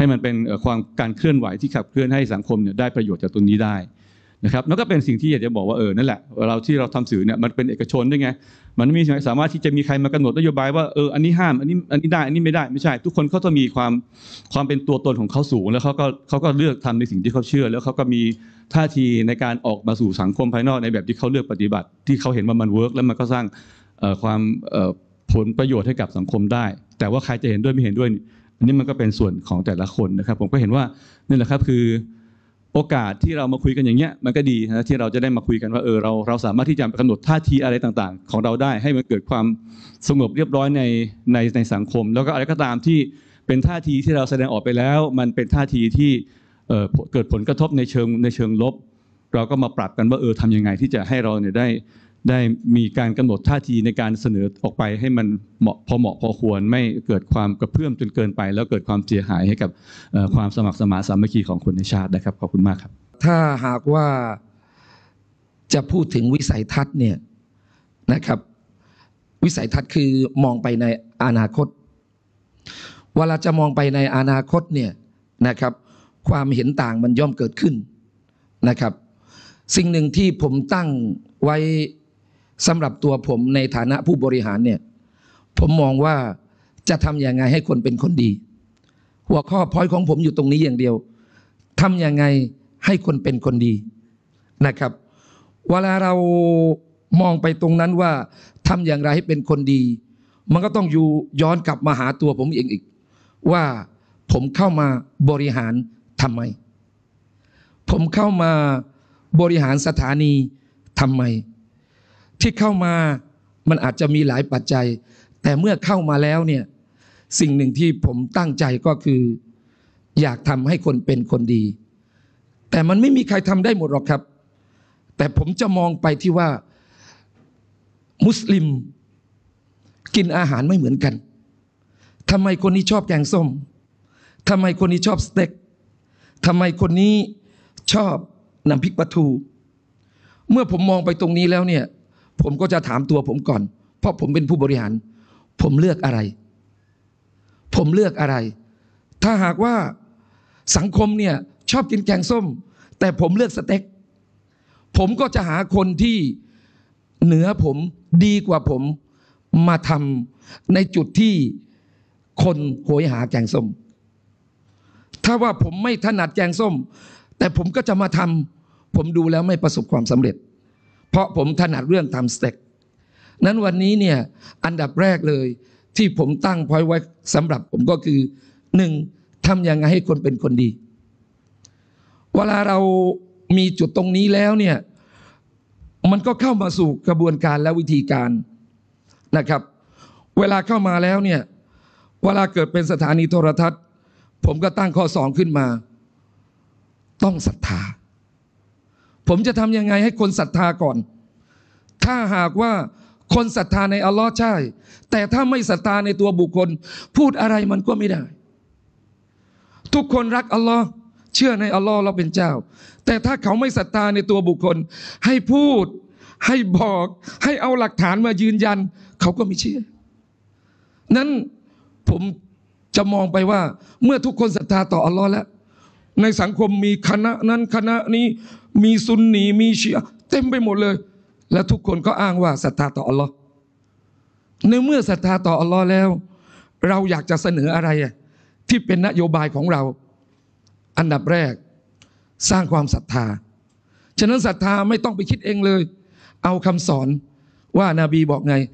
Speaker 3: ให้มันเป็นการเคลื่อนไหวที่ขับเคลื่อนให้สังคมเนี่ยได้ประโยชน์จากตรงนี้ได้นะครับแล้วก็เป็นสิ่งที่อยากจะบอกว่านั่นแหละเราทำสื่อเนี่ยมันเป็นเอกชนด้วยไงมันไม่สามารถที่จะมีใครมากำหนดนโยบายว่าอันนี้ห้ามอันนี้ได้อันนี้ไม่ได้ไม่ใช่ทุกคนเขาจะมีความเป็นตัวตนของเขาสูงแล้วเขาก็เลือกทำในสิ่งที่เขาเชื่อแล้วเขาก็มีท่าทีในการออกมาสู่สังคมภายนอกในแบบที่เขาเลือกปฏิบัติที่เขาเห็นว่ามันเวิร์กแล้วมันก็สร้างความผลประโยชน์ให้กับสังคมได้แต่ว่าใครจะเห็นด้วยไม่เห็นด้วยอันนี้มันก็เป็นส่วนของแต่ละคนนะครับผมก็เห็นว่านี่แหละครับคือโอกาสที่เรามาคุยกันอย่างเงี้ยมันก็ดีนะที่เราจะได้มาคุยกันว่าเราสามารถที่จะกำหนดท่าทีอะไรต่างๆของเราได้ให้มันเกิดความสงบเรียบร้อยในสังคมแล้วก็อะไรก็ตามที่เป็นท่าทีที่เราแสดงออกไปแล้วมันเป็นท่าทีที่เกิดผลกระทบในเชิงลบเราก็มาปรับกันว่าทำยังไงที่จะให้เราเนี่ยได้มีการกำหนดท่าทีในการเสนอออกไปให้มันเหมาะพอควรไม่เกิดความกระเพื่อมจนเกินไปแล้วเกิดความเสียหายให้กับความสมัครสมานสามัคคีของคนในชาตินะครับขอบคุณมากครับ
Speaker 4: ถ้าหากว่าจะพูดถึงวิสัยทัศน์เนี่ยนะครับวิสัยทัศน์คือมองไปในอนาคตเวลาจะมองไปในอนาคตเนี่ยนะครับความเห็นต่างมันย่อมเกิดขึ้นนะครับสิ่งหนึ่งที่ผมตั้งไว้สำหรับตัวผมในฐานะผู้บริหารเนี่ยผมมองว่าจะทำยังไงให้คนเป็นคนดีหัวข้อพอยต์ของผมอยู่ตรงนี้อย่างเดียวทำยังไงให้คนเป็นคนดีนะครับเวลาเรามองไปตรงนั้นว่าทำอย่างไรให้เป็นคนดีมันก็ต้องย้อนกลับมาหาตัวผมเองอีกว่าผมเข้ามาบริหารทำไมผมเข้ามาบริหารสถานีทำไมที่เข้ามามันอาจจะมีหลายปัจจัยแต่เมื่อเข้ามาแล้วเนี่ยสิ่งหนึ่งที่ผมตั้งใจก็คืออยากทำให้คนเป็นคนดีแต่มันไม่มีใครทำได้หมดหรอกครับแต่ผมจะมองไปที่ว่ามุสลิมกินอาหารไม่เหมือนกันทำไมคนนี้ชอบแกงส้มทำไมคนนี้ชอบสเต็กทำไมคนนี้ชอบน้ำพริกปลาทูเมื่อผมมองไปตรงนี้แล้วเนี่ยผมก็จะถามตัวผมก่อนเพราะผมเป็นผู้บริหารผมเลือกอะไรผมเลือกอะไรถ้าหากว่าสังคมเนี่ยชอบกินแกงส้มแต่ผมเลือกสเต็กผมก็จะหาคนที่เหนือผมดีกว่าผมมาทำในจุดที่คนโหยหาแกงส้มถ้าว่าผมไม่ถนัดแกงส้มแต่ผมก็จะมาทำผมดูแล้วไม่ประสบความสำเร็จเพราะผมถนัดเรื่องทำสเต็กนั้นวันนี้เนี่ยอันดับแรกเลยที่ผมตั้งพอยต์ไว้สำหรับผมก็คือ1ทำยังไงให้คนเป็นคนดีเวลาเรามีจุดตรงนี้แล้วเนี่ยมันก็เข้ามาสู่กระบวนการและวิธีการนะครับเวลาเข้ามาแล้วเนี่ยเวลาเกิดเป็นสถานีโทรทัศน์ผมก็ตั้งข้อ2ขึ้นมาต้องศรัทธาผมจะทำยังไงให้คนศรัทธาก่อนถ้าหากว่าคนศรัทธาในอัลลอฮ์ใช่แต่ถ้าไม่ศรัทธาในตัวบุคคลพูดอะไรมันก็ไม่ได้ทุกคนรักอัลลอฮ์เชื่อในอัลลอฮ์เราเป็นเจ้าแต่ถ้าเขาไม่ศรัทธาในตัวบุคคลให้พูดให้บอกให้เอาหลักฐานมายืนยันเขาก็ไม่เชื่อนั้นผมจะมองไปว่าเมื่อทุกคนศรัทธาต่ออัลลอฮ์แล้วในสังคมมีคณะนั้นคณะนี้มีซุนนีมีชีอะห์เต็มไปหมดเลยและทุกคนก็อ้างว่าศรัทธาต่ออัลลอฮ์ในเมื่อศรัทธาต่ออัลลอฮ์แล้วเราอยากจะเสนออะไรที่เป็นนโยบายของเราอันดับแรกสร้างความศรัทธาฉะนั้นศรัทธาไม่ต้องไปคิดเองเลยเอาคำสอนว่านาบีบอกไง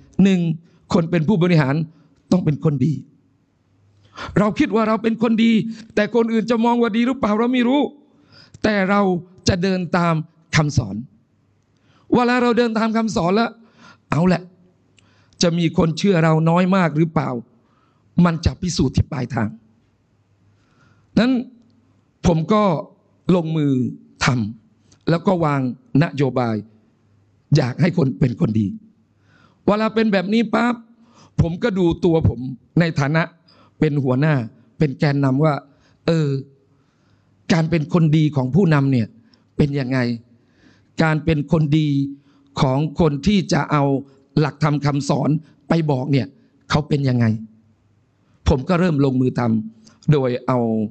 Speaker 4: 1คนเป็นผู้บริหารต้องเป็นคนดีเราคิดว่าเราเป็นคนดีแต่คนอื่นจะมองว่าดีหรือเปล่าเราไม่รู้แต่เราจะเดินตามคำสอนเวลาเราเดินตามคำสอนแล้วเอาแหละจะมีคนเชื่อเราน้อยมากหรือเปล่ามันจะพิสูจน์ที่ปลายทางนั้นผมก็ลงมือทำแล้วก็วางนโยบายอยากให้คนเป็นคนดีเวลาเป็นแบบนี้ปั๊บผมก็ดูตัวผมในฐานะเป็นหัวหน้าเป็นแกนนำว่าการเป็นคนดีของผู้นำเนี่ยเป็นยังไงการเป็นคนดีของคนที่จะเอาหลักธรรมคำสอนไปบอกเนี่ยเขาเป็นยังไงผมก็เริ่มลงมือทำโดยเอา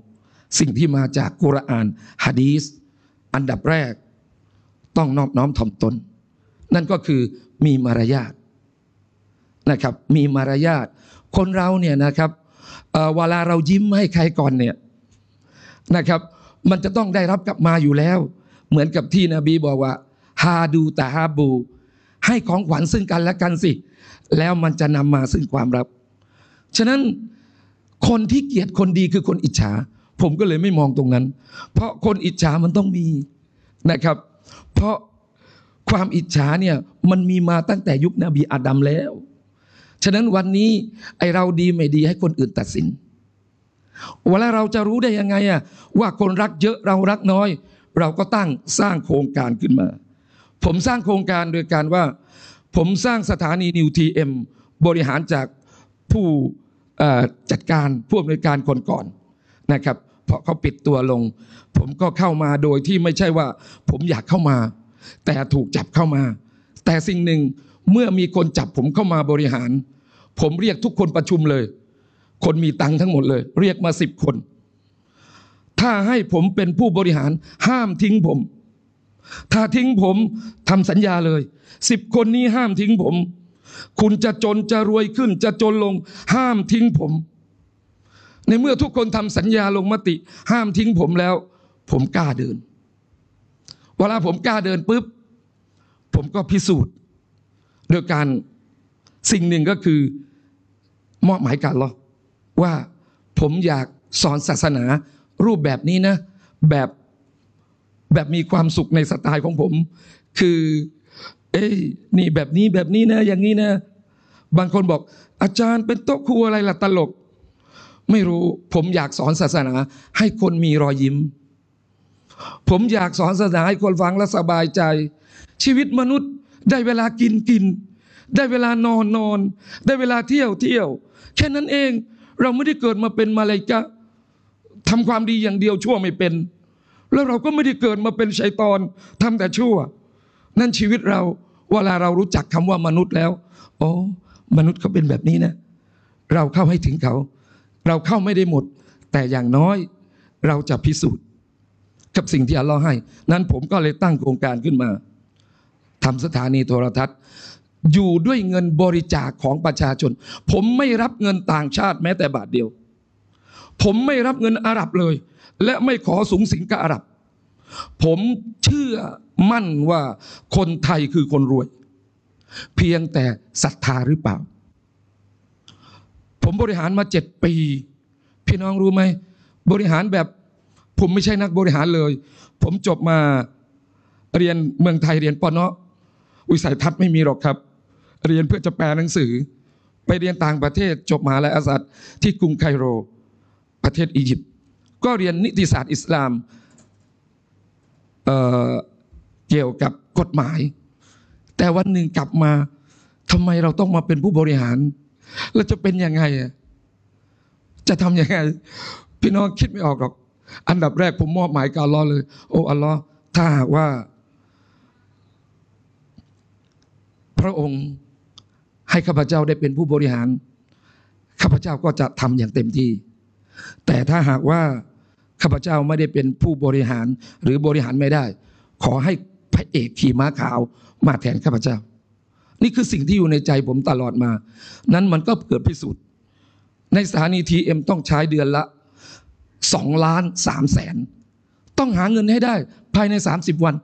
Speaker 4: สิ่งที่มาจากกุรอานหะดีษอันดับแรกต้องนอบน้อมถ่อมตนนั่นก็คือมีมารยาทนะครับมีมารยาทคนเราเนี่ยนะครับเวลาเรายิ้มให้ใครก่อนเนี่ยนะครับมันจะต้องได้รับกลับมาอยู่แล้วเหมือนกับที่นบีบอกว่าฮาดูตาฮาบูให้ของขวัญซึ่งกันและกันสิแล้วมันจะนำมาซึ่งความรักฉะนั้นคนที่เกลียดคนดีคือคนอิจฉาผมก็เลยไม่มองตรงนั้นเพราะคนอิจฉามันต้องมีนะครับเพราะความอิจฉาเนี่ยมันมีมาตั้งแต่ยุคนบีอาดัมแล้วฉะนั้นวันนี้ไอเราดีไม่ดีให้คนอื่นตัดสินเวลาเราจะรู้ได้ยังไงอะว่าคนรักเยอะเรารักน้อยเราก็สร้างโครงการขึ้นมาผมสร้างโครงการโดยการว่าผมสร้างสถานีนิวทีเอ็มบริหารจากผู้จัดการผู้อำนวยการคนก่อนนะครับเพราะเขาปิดตัวลงผมก็เข้ามาโดยที่ไม่ใช่ว่าผมอยากเข้ามาแต่ถูกจับเข้ามาแต่สิ่งหนึ่งเมื่อมีคนจับผมเข้ามาบริหารผมเรียกทุกคนประชุมเลยคนมีตังค์ทั้งหมดเลยเรียกมา10 คนถ้าให้ผมเป็นผู้บริหารห้ามทิ้งผมถ้าทิ้งผมทำสัญญาเลย10 คนนี้ห้ามทิ้งผมคุณจะจนจะรวยขึ้นจะจนลงห้ามทิ้งผมในเมื่อทุกคนทำสัญญาลงมติห้ามทิ้งผมแล้วผมกล้าเดินเวลาผมกล้าเดินปุ๊บผมก็พิสูจน์โดยการสิ่งหนึ่งก็คือมอบหมายกับอัลเลาะห์ว่าผมอยากสอนศาสนารูปแบบนี้นะแบบมีความสุขในสไตล์ของผมคือนี่แบบนี้นะอย่างนี้นะบางคนบอกอาจารย์เป็นโต๊ะครูอะไรล่ะตลกไม่รู้ผมอยากสอนศาสนาให้คนมีรอยยิ้มผมอยากสอนศาสนาให้คนฟังแล้วสบายใจชีวิตมนุษย์ได้เวลากินได้เวลานอนได้เวลาเที่ยวแค่นั้นเองเราไม่ได้เกิดมาเป็นมาลาอิกะฮ์ทำความดีอย่างเดียวชั่วไม่เป็นแล้วเราก็ไม่ได้เกิดมาเป็นชัยฏอนทำแต่ชั่วนั่นชีวิตเราเวลาเรารู้จักคำว่ามนุษย์แล้วอ๋อมนุษย์เขาเป็นแบบนี้นะเราเข้าให้ถึงเขาเราเข้าไม่ได้หมดแต่อย่างน้อยเราจะพิสูจน์กับสิ่งที่อัลเลาะห์ให้นั้นผมก็เลยตั้งโครงการขึ้นมาทำสถานีโทรทัศน์อยู่ด้วยเงินบริจาคของประชาชนผมไม่รับเงินต่างชาติแม้แต่บาทเดียวผมไม่รับเงินอาหรับเลยและไม่ขอสุงสิงกับอาหรับผมเชื่อมั่นว่าคนไทยคือคนรวยเพียงแต่ศรัทธาหรือเปล่าผมบริหารมา7 ปีพี่น้องรู้ไหมบริหารแบบผมไม่ใช่นักบริหารเลยผมจบมาเรียนเมืองไทยเรียนปน.วิสัยทัศน์ไม่มีหรอกครับเรียนเพื่อจะแปลหนังสือไปเรียนต่างประเทศจบมหาวิทยาลัยอัซฮัรที่กรุงไคโรประเทศอียิปต์ก็เรียนนิติศาสตร์อิสลามเกี่ยวกับกฎหมายแต่วันหนึ่งกลับมาทำไมเราต้องมาเป็นผู้บริหารแล้วจะเป็นยังไงจะทำยังไงพี่น้องคิดไม่ออกหรอกอันดับแรกผมมอบหมายกับอัลเลาะห์เลยโอ้อัลเลาะห์ถ้าหากว่าพระองค์ให้ข้าพเจ้าได้เป็นผู้บริหารข้าพเจ้าก็จะทำอย่างเต็มที่แต่ถ้าหากว่าข้าพเจ้าไม่ได้เป็นผู้บริหารหรือบริหารไม่ได้ขอให้พระเอกขี่ม้าขาวมาแทนข้าพเจ้านี่คือสิ่งที่อยู่ในใจผมตลอดมานั้นมันก็เกิดพิสูจน์ในสถานีทีเอ็มต้องใช้เดือนละ2,300,000ต้องหาเงินให้ได้ภายใน30 วัน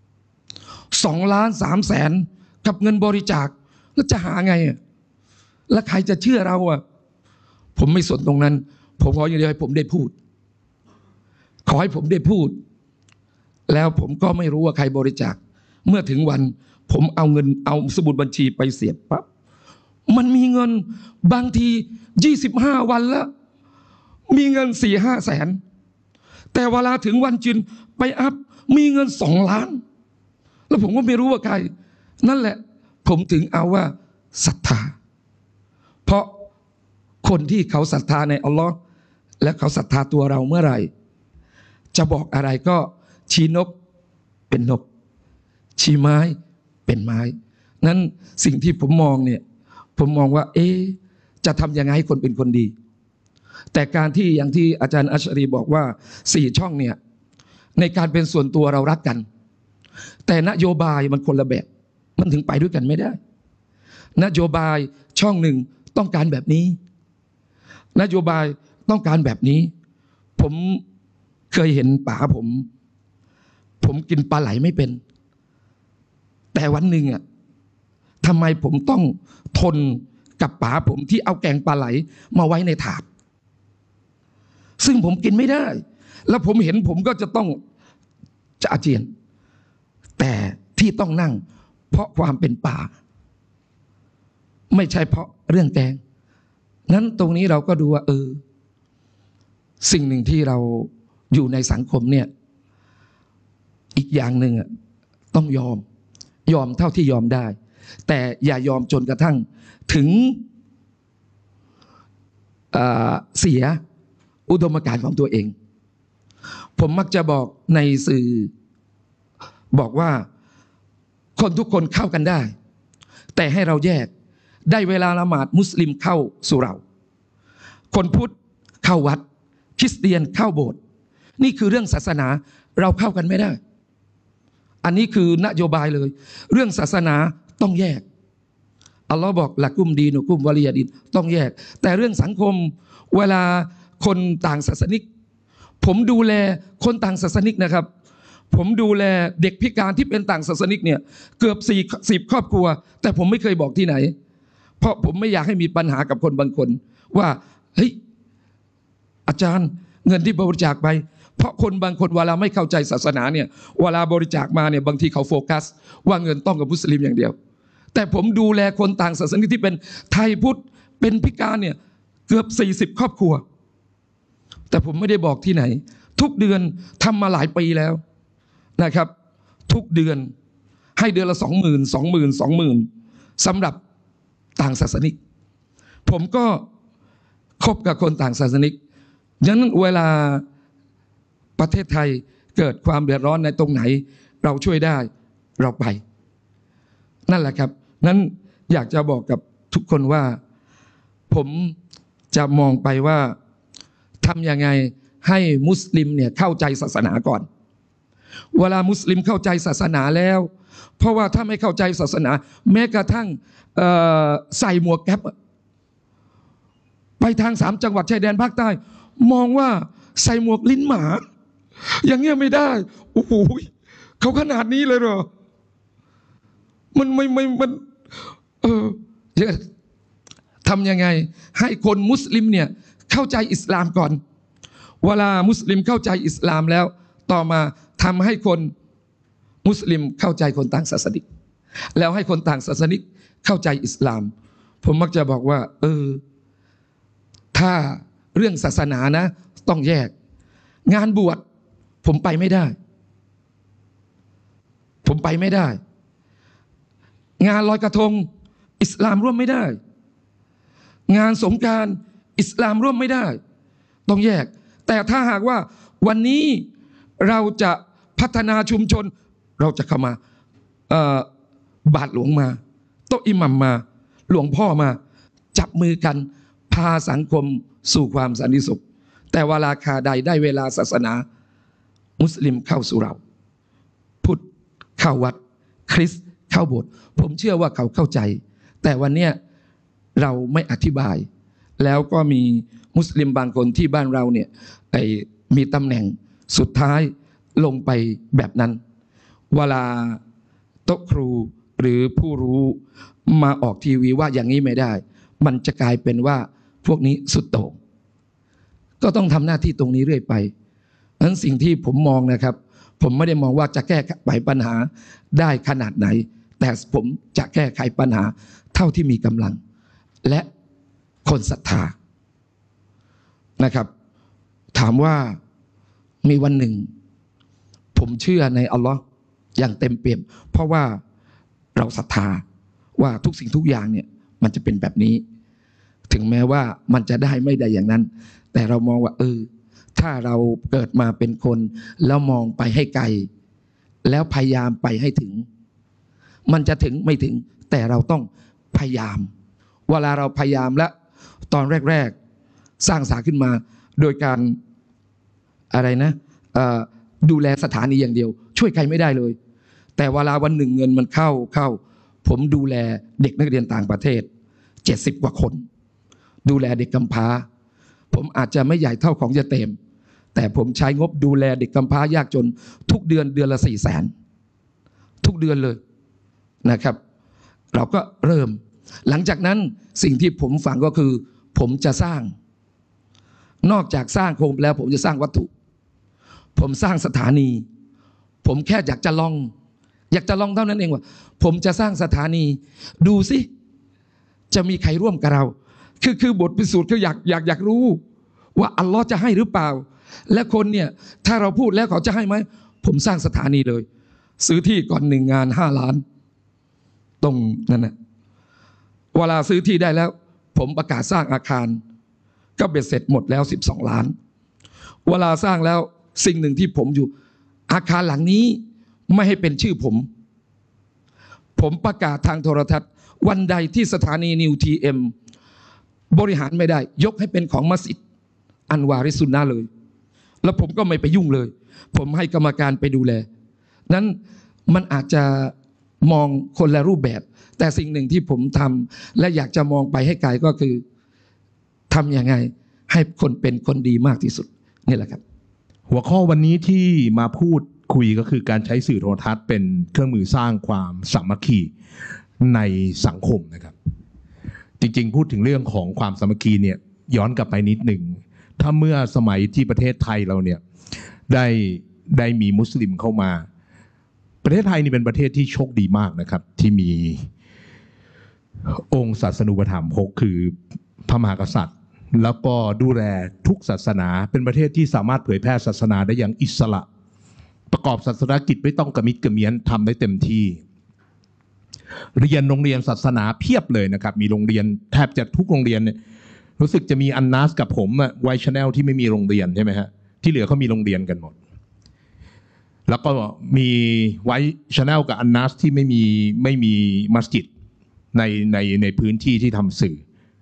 Speaker 4: 2,300,000กับเงินบริจาคแล้วจะหาไงแล้วใครจะเชื่อเราผมไม่สนตรงนั้นผมขออย่างเดียวให้ผมได้พูดขอให้ผมได้พูดแล้วผมก็ไม่รู้ว่าใครบริจาคเมื่อถึงวันผมเอาเงินเอาสมุดบัญชีไปเสียบปั๊บมันมีเงินบางที25 วันแล้วมีเงิน4-5 แสนแต่เวลาถึงวันจืนไปอัพมีเงิน2 ล้านแล้วผมก็ไม่รู้ว่าใครนั่นแหละผมถึงเอาว่าศรัทธาเพราะคนที่เขาศรัทธาในอัลลอฮ์และเขาศรัทธาตัวเราเมื่อไหร่จะบอกอะไรก็ชี้นกเป็นนกชี้ไม้เป็นไม้นั้นสิ่งที่ผมมองเนี่ยผมมองว่าจะทำยังไงให้คนเป็นคนดีแต่การที่อย่างที่อาจารย์อัชรีบอกว่า4 ช่องเนี่ยในการเป็นส่วนตัวเรารักกันแต่นโยบายมันคนละแบบมันถึงไปด้วยกันไม่ได้นโยบายช่องหนึ่งต้องการแบบนี้นโยบายต้องการแบบนี้ผมเคยเห็นป๋าผมกินปลาไหลไม่เป็นแต่วันหนึ่งอ่ะทำไมผมต้องทนกับป๋าผมที่เอาแกงปลาไหลมาไว้ในถาดซึ่งผมกินไม่ได้แล้วผมเห็นผมก็จะต้องจะอาเจียนแต่ที่ต้องนั่งเพราะความเป็นป่าไม่ใช่เพราะเรื่องแกงนั้นตรงนี้เราก็ดูว่าสิ่งหนึ่งที่เราอยู่ในสังคมเนี่ยอีกอย่างหนึ่งต้องยอมเท่าที่ยอมได้แต่อย่ายอมจนกระทั่งถึงเสียอุดมการณ์ของตัวเองผมมักจะบอกในสื่อบอกว่าคนทุกคนเข้ากันได้แต่ให้เราแยกได้เวลาละหมาดมุสลิมเข้าสู่เราคนพุทธเข้าวัดคริสเตียนเข้าโบสถ์นี่คือเรื่องศาสนาเราเข้ากันไม่ได้อันนี้คือนโยบายเลยเรื่องศาสนาต้องแยกอัลลอฮ์บอกละกุมดีนุกุมวะลียดินต้องแยกแต่เรื่องสังคมเวลาคนต่างศาสนิกผมดูแลคนต่างศาสนิกนะครับผมดูแลเด็กพิการที่เป็นต่างศาสนิกเนี่ยเกือบ40 ครอบครัวแต่ผมไม่เคยบอกที่ไหนเพราะผมไม่อยากให้มีปัญหากับคนบางคนว่าเฮ้ยอาจารย์เงินที่บริจาคไปเพราะคนบางคนเวลาไม่เข้าใจศาสนาเนี่ยเวลาบริจาคมาเนี่ยบางทีเขาโฟกัสว่าเงินต้องกับมุสลิมอย่างเดียวแต่ผมดูแลคนต่างศาสนิกที่เป็นไทยพุทธเป็นพิการเนี่ยเกือบ40 ครอบครัวแต่ผมไม่ได้บอกที่ไหนทุกเดือนทำมาหลายปีแล้วนะครับทุกเดือนให้เดือนละ20,000 สำหรับต่างศาสนิกผมก็คบกับคนต่างศาสนิกฉะนั้นเวลาประเทศไทยเกิดความเดือดร้อนในตรงไหนเราช่วยได้เราไปนั่นแหละครับนั้นอยากจะบอกกับทุกคนว่าผมจะมองไปว่าทำยังไงให้มุสลิมเนี่ยเข้าใจศาสนาก่อนเวลามุสลิมเข้าใจศาสนาแล้วเพราะว่าถ้าไม่เข้าใจศาสนาแม้กระทั่งใส่หมวกแก๊ปไปทาง3 จังหวัดชายแดนภาคใต้มองว่าใส่หมวกลิ้นหมาอย่างเงี้ยไม่ได้โอ้โหเขาขนาดนี้เลยเหรอมันทำยังไงให้คนมุสลิมเนี่ยเข้าใจอิสลามก่อนเวลามุสลิมเข้าใจอิสลามแล้วต่อมาทำให้คนมุสลิมเข้าใจคนต่างศาสนิกแล้วให้คนต่างศาสนิกเข้าใจอิสลามผมมักจะบอกว่าถ้าเรื่องศาสนานะต้องแยกงานบวชผมไปไม่ได้งานลอยกระทงอิสลามร่วมไม่ได้งานสงกรานต์อิสลามร่วมไม่ได้ต้องแยกแต่ถ้าหากว่าวันนี้เราจะพัฒนาชุมชนเราจะเข้ามาบาทหลวงมาโต๊ะอิหมัมมาหลวงพ่อมาจับมือกันพาสังคมสู่ความสันติสุขแต่เวลาคาใดได้เวลาศาสนามุสลิมเข้าสู่เราพุทธเข้าวัดคริสต์เข้าโบสถ์ผมเชื่อว่าเขาเข้าใจแต่วันเนี้ยเราไม่อธิบายแล้วก็มีมุสลิมบางคนที่บ้านเราเนี่ยมีตำแหน่งสุดท้ายลงไปแบบนั้นเวลาโต๊ะครูหรือผู้รู้มาออกทีวีว่าอย่างนี้ไม่ได้มันจะกลายเป็นว่าพวกนี้สุดโต่งก็ต้องทำหน้าที่ตรงนี้เรื่อยไปนั้นสิ่งที่ผมมองนะครับผมไม่ได้มองว่าจะแก้ไขปัญหาได้ขนาดไหนแต่ผมจะแก้ไขปัญหาเท่าที่มีกำลังและคนศรัทธานะครับถามว่ามีวันหนึ่งผมเชื่อในอัลลอฮ์อย่างเต็มเปี่ยมเพราะว่าเราศรัทธาว่าทุกสิ่งทุกอย่างเนี่ยมันจะเป็นแบบนี้ถึงแม้ว่ามันจะได้ไม่ได้อย่างนั้นแต่เรามองว่าถ้าเราเกิดมาเป็นคนแล้วมองไปให้ไกลแล้วพยายามไปให้ถึงมันจะถึงไม่ถึงแต่เราต้องพยายามเวลาเราพยายามแล้วตอนแรกสร้างสาขึ้นมาโดยการอะไรนะดูแลสถานีอย่างเดียวช่วยใครไม่ได้เลยแต่เวลาวันหนึ่งเงินมันเข้าผมดูแลเด็กนักเรียนต่างประเทศ70 กว่าคนดูแลเด็กกำพร้าผมอาจจะไม่ใหญ่เท่าของยะเตมแต่ผมใช้งบดูแลเด็กกำพร้ายากจนทุกเดือนละ400,000ทุกเดือนเลยนะครับเราก็เริ่มหลังจากนั้นสิ่งที่ผมฝันก็คือผมจะสร้างนอกจากสร้างโครงแล้วผมจะสร้างวัตถุผมสร้างสถานีผมแค่อยากจะลองเท่านั้นเองว่าผมจะสร้างสถานีดูสิจะมีใครร่วมกับเราคือบทพิสูจน์คืออยากรู้ว่าอัลลอฮ์จะให้หรือเปล่าและคนเนี่ยถ้าเราพูดแล้วเขาจะให้ไหมผมสร้างสถานีเลยซื้อที่ก่อน1 งาน5 ล้านตรงนั้นนะเวลาซื้อที่ได้แล้วผมประกาศสร้างอาคารก็เบ็ดเสร็จหมดแล้ว12 ล้านเวลาสร้างแล้วสิ่งหนึ่งที่ผมอยู่อาคารหลังนี้ไม่ให้เป็นชื่อผมประกาศทางโทรทัศน์วันใดที่สถานีนิวทีเอ็มบริหารไม่ได้ยกให้เป็นของมัสยิดอันวาริสุนนะเลยแล้วผมก็ไม่ไปยุ่งเลยผมให้กรรมการไปดูแลนั้นมันอาจจะมองคนละรูปแบบแต่สิ่งหนึ่งที่ผมทำและอยากจะมองไปให้ไกลก็คือทำยังไงให้คนเป็นคนดีมากที่สุดนี่แหละครับ
Speaker 5: หัวข้อวันนี้ที่มาพูดคุยก็คือการใช้สื่อโทรทัศน์เป็นเครื่องมือสร้างความสามัคคีในสังคมนะครับจริงๆพูดถึงเรื่องของความสามัคคีเนี่ยย้อนกลับไปนิดหนึ่งถ้าเมื่อสมัยที่ประเทศไทยเราเนี่ยได้มีมุสลิมเข้ามาประเทศไทยนี่เป็นประเทศที่โชคดีมากนะครับที่มีองค์ศาสนูปถัมภ์6คือพระมหากษัตริย์แล้วก็ดูแลทุกศาสนาเป็นประเทศที่สามารถเผยแพร่ศาสนาได้อย่างอิสระประกอบศาสนกิจไม่ต้องกระมิดกระเมียนทำได้เต็มที่เรียนโรงเรียนศาสนาเพียบเลยนะครับมีโรงเรียนแทบจะทุกโรงเรียนเนี่ยรู้สึกจะมีอันนัสกับผมไวชแนลที่ไม่มีโรงเรียนใช่ไหมฮะที่เหลือเขามีโรงเรียนกันหมดแล้วก็มีไวชแนลกับอันนัสที่ไม่มีมัสยิดในพื้นที่ที่ทำสื่อ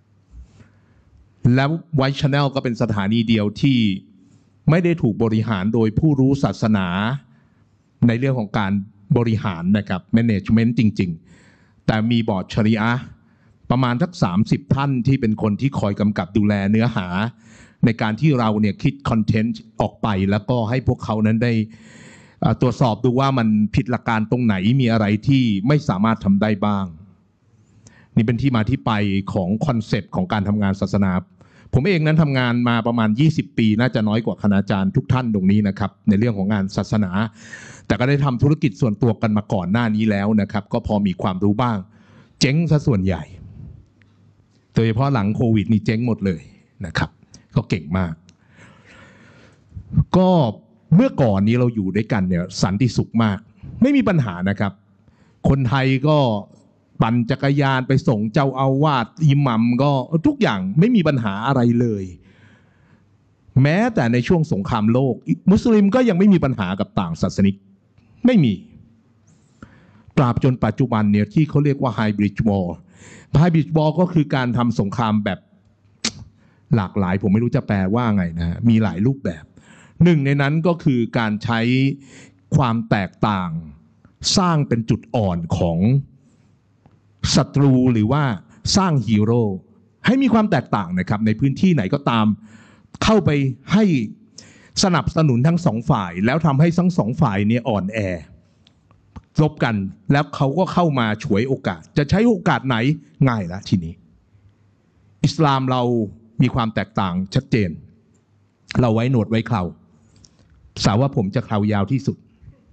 Speaker 5: แล้วไวชแนลก็เป็นสถานีเดียวที่ไม่ได้ถูกบริหารโดยผู้รู้ศาสนาในเรื่องของการบริหารนะครับแมネจเมนต์จริงๆแต่มีบอร์ดชะรีอะห์ประมาณสัก30 ท่านที่เป็นคนที่คอยกำกับดูแลเนื้อหาในการที่เราเนี่ยคิดคอนเทนต์ออกไปแล้วก็ให้พวกเขานั้นได้ตรวจสอบดูว่ามันผิดหลักการตรงไหนมีอะไรที่ไม่สามารถทำได้บ้างนี่เป็นที่มาที่ไปของคอนเซปต์ของการทำงานศาสนาผมเองนั้นทำงานมาประมาณ20 ปีน่าจะน้อยกว่าคณาจารย์ทุกท่านตรงนี้นะครับในเรื่องของงานศาสนาแต่ก็ได้ทำธุรกิจส่วนตัวกันมาก่อนหน้านี้แล้วนะครับก็พอมีความรู้บ้างเจ๊งซะส่วนใหญ่โดยเฉพาะหลังโควิดนี่เจ๊งหมดเลยนะครับก็เก่งมากก็เมื่อก่อนนี้เราอยู่ด้วยกันเนี่ยสันติสุขมากไม่มีปัญหานะครับคนไทยก็ปั่นจักรยานไปส่งเจ้าอาวาสอิหมัมก็ทุกอย่างไม่มีปัญหาอะไรเลยแม้แต่ในช่วงสงครามโลกมุสลิมก็ยังไม่มีปัญหากับต่างศาสนิกไม่มีตราบจนปัจจุบันเนี่ยที่เขาเรียกว่าไฮบริดวอร์ก็คือการทำสงครามแบบหลากหลายผมไม่รู้จะแปลว่าไงนะมีหลายรูปแบบหนึ่งในนั้นก็คือการใช้ความแตกต่างสร้างเป็นจุดอ่อนของศัตรูหรือว่าสร้างฮีโร่ให้มีความแตกต่างนะครับในพื้นที่ไหนก็ตามเข้าไปให้สนับสนุนทั้งสองฝ่ายแล้วทำให้ทั้งสองฝ่ายเนี่ยอ่อนแอลบกันแล้วเขาก็เข้ามาฉวยโอกาสจะใช้โอกาสไหนง่ายละทีนี้อิสลามเรามีความแตกต่างชัดเจนเราไว้หนวดไว้เคราสาวว่าผมจะเครายาวที่สุด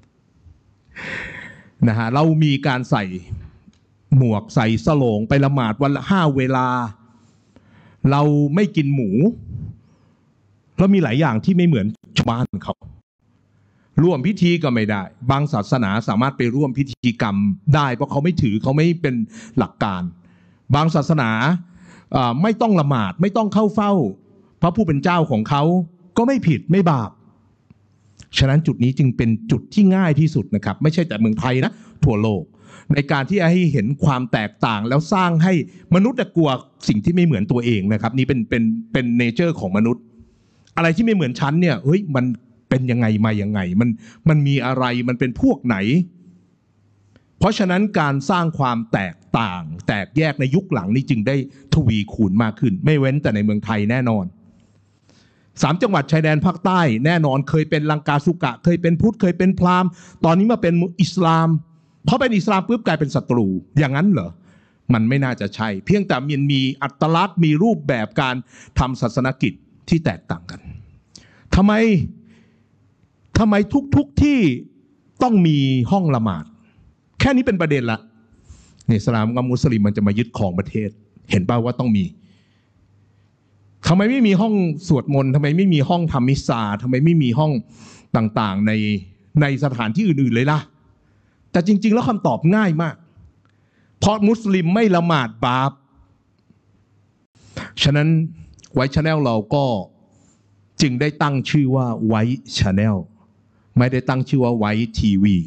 Speaker 5: นะฮะเรามีการใส่หมวกใส่สโลงไปละหมาดวันละ5 เวลาเราไม่กินหมูเรามีหลายอย่างที่ไม่เหมือนชาวบ้านเขาร่วมพิธีก็ไม่ได้บางศาสนาสามารถไปร่วมพิธีกรรมได้เพราะเขาไม่ถือเขาไม่เป็นหลักการบางศาสนาไม่ต้องละหมาดไม่ต้องเข้าเฝ้าพระผู้เป็นเจ้าของเขาก็ไม่ผิดไม่บาปฉะนั้นจุดนี้จึงเป็นจุดที่ง่ายที่สุดนะครับไม่ใช่แต่เมืองไทยนะทั่วโลกในการที่ให้เห็นความแตกต่างแล้วสร้างให้มนุษย์กลัวสิ่งที่ไม่เหมือนตัวเองนะครับนี่เป็นเนเจอร์ของมนุษย์อะไรที่ไม่เหมือนฉันเนี่ยเฮ้ยมันเป็นยังไงมายังไงมันมีอะไรมันเป็นพวกไหนเพราะฉะนั้นการสร้างความแตกต่างแตกแยกในยุคหลังนี้จึงได้ทวีคูณมากขึ้นไม่เว้นแต่ในเมืองไทยแน่นอน3 จังหวัดชายแดนภาคใต้แน่นอนเคยเป็นลังกาสุกะเคยเป็นพุทธเคยเป็นพราหมณ์ตอนนี้มาเป็นอิสลามเพราะเป็นอิสลามปุ๊บกลายเป็นศัตรูอย่างนั้นเหรอมันไม่น่าจะใช่เพียงแต่มันมีอัตลักษณ์มีรูปแบบการทำศาสนกิจที่แตกต่างกันทำไมทุกที่ต้องมีห้องละหมาดแค่นี้เป็นประเด็นละเนี่ยอิสลามกับมุสลิมมันจะมายึดครองประเทศเห็นป่าวว่าต้องมีทำไมไม่มีห้องสวดมนต์ทำไมไม่มีห้องทำมิสซาทำไมไม่มีห้องต่างๆในสถานที่อื่นๆเลยล่ะแต่จริงๆแล้วคำตอบง่ายมากเพราะมุสลิมไม่ละหมาดบาปฉะนั้นไวท์ชาแนลเราก็จึงได้ตั้งชื่อว่าไวท์ชาแนลไม่ได้ตั้งชื่อว่าไวท์ทีวี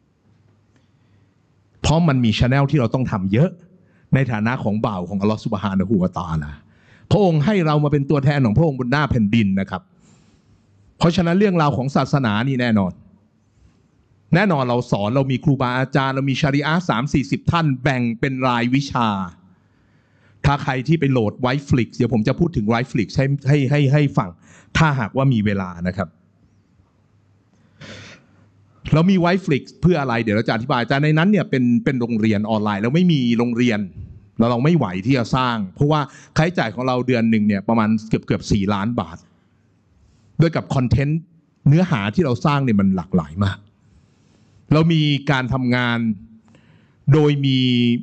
Speaker 5: เพราะมันมีชาแนลที่เราต้องทำเยอะในฐานะของบ่าวของอัลลอฮฺซุบฮานะฮูวะตะอาลาพระองค์ให้เรามาเป็นตัวแทนของพระองค์บนหน้าแผ่นดินนะครับเพราะฉะนั้นเรื่องราวของศาสนานี่แน่นอนเราสอนเรามีครูบาอาจารย์เรามีชาริอะห์30-40 ท่านแบ่งเป็นรายวิชาถ้าใครที่ไปโหลดไวท์ฟลิกเดี๋ยวผมจะพูดถึงไวท์ฟลิกให้ฟังถ้าหากว่ามีเวลานะครับเรามีไวท์ฟลิกเพื่ออะไรเดี๋ยวเราจะอธิบายแต่ในนั้นเนี่ยเป็นโรงเรียนออนไลน์แล้วไม่มีโรงเรียนแล้วเราไม่ไหวที่จะสร้างเพราะว่าค่าใช้จ่ายของเราเดือนหนึ่งเนี่ยประมาณเกือบ4 ล้านบาทด้วยกับคอนเทนต์เนื้อหาที่เราสร้างเนี่ยมันหลากหลายมากเรามีการทำงานโดยมี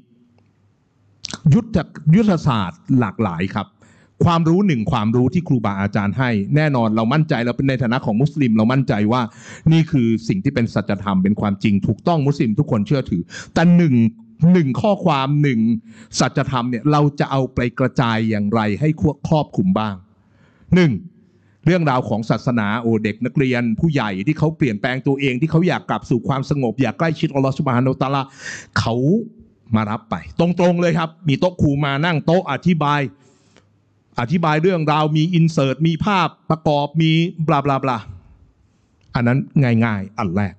Speaker 5: ยุทธศาสตร์หลากหลายครับความรู้ความรู้ที่ครูบาอาจารย์ให้แน่นอนเรามั่นใจเราเป็นในฐานะของมุสลิมเรามั่นใจว่านี่คือสิ่งที่เป็นสัจธรรมเป็นความจริงถูกต้องมุสลิมทุกคนเชื่อถือแต่หนึ่งข้อความสัจธรรมเนี่ยเราจะเอาไปกระจายอย่างไรให้ครอบคลุมบ้างเรื่องราวของศาสนาเด็กนักเรียนผู้ใหญ่ที่เขาเปลี่ยนแปลงตัวเองที่เขาอยากกลับสู่ความสงบอยากใกล้ชิดอัลลอฮฺซุบฮานะฮูวะตะอาลาเขามารับไปตรงๆเลยครับมีโต๊ะครูมานั่งโต๊ะอธิบายเรื่องราวมีอินเสิร์ตมีภาพประกอบมีบลาบลาบลาอันนั้นง่ายๆอันแรก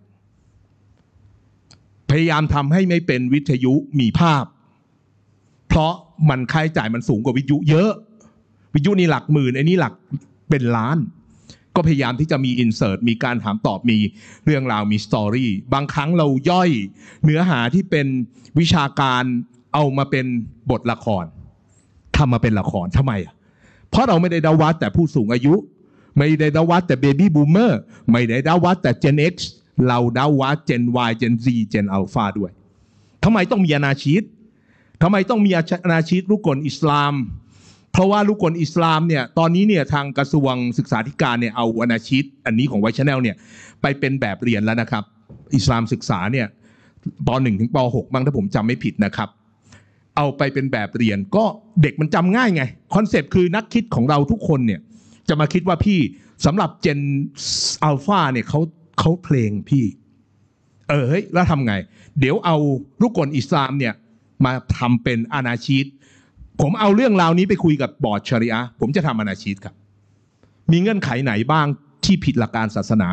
Speaker 5: พยายามทำให้ไม่เป็นวิทยุมีภาพเพราะมันค่าใช้จ่ายมันสูงกว่าวิทยุเยอะวิทยุนี่หลักหมื่นไอ้นี่หลักเป็นล้านก็พยายามที่จะมีอินเสิร์ตมีการถามตอบมีเรื่องราวมีสตอรี่บางครั้งเราย่อยเนื้อหาที่เป็นวิชาการเอามาเป็นบทละครทำมาเป็นละครทำไมเพราะเราไม่ได้ดาวัดแต่ผู้สูงอายุไม่ได้ดาวัดแต่เบบี้บูมเมอร์ไม่ได้ดาวัดแต่ Gen X เราดาวัด Gen Y Gen Z Gen Alpha ด้วยทำไมต้องมีอานาชีตทำไมต้องมีอานาชีตลูกกลอิสลามเพราะว่าลูกกลอิสลามเนี่ยตอนนี้เนี่ยทางกระทรวงศึกษาธิการเนี่ยเอาอานาชีตอันนี้ของไวท์ชาแนลเนี่ยไปเป็นแบบเรียนแล้วนะครับอิสลามศึกษาเนี่ยป.1 ถึงป.6 บ้างถ้าผมจำไม่ผิดนะครับเอาไปเป็นแบบเรียนก็เด็กมันจำง่ายไงคอนเซปต์คือนักคิดของเราทุกคนเนี่ยจะมาคิดว่าพี่สำหรับเจนอัลฟาเนี่ยเขาเพลงพี่เฮ้ยแล้วทำไงเดี๋ยวเอาลูกกลอิสลามเนี่ยมาทำเป็นอานาชีตผมเอาเรื่องราวนี้ไปคุยกับบอร์ดชาริอะห์ผมจะทำอานาชีตครับมีเงื่อนไขไหนบ้างที่ผิดหลักการศาสนา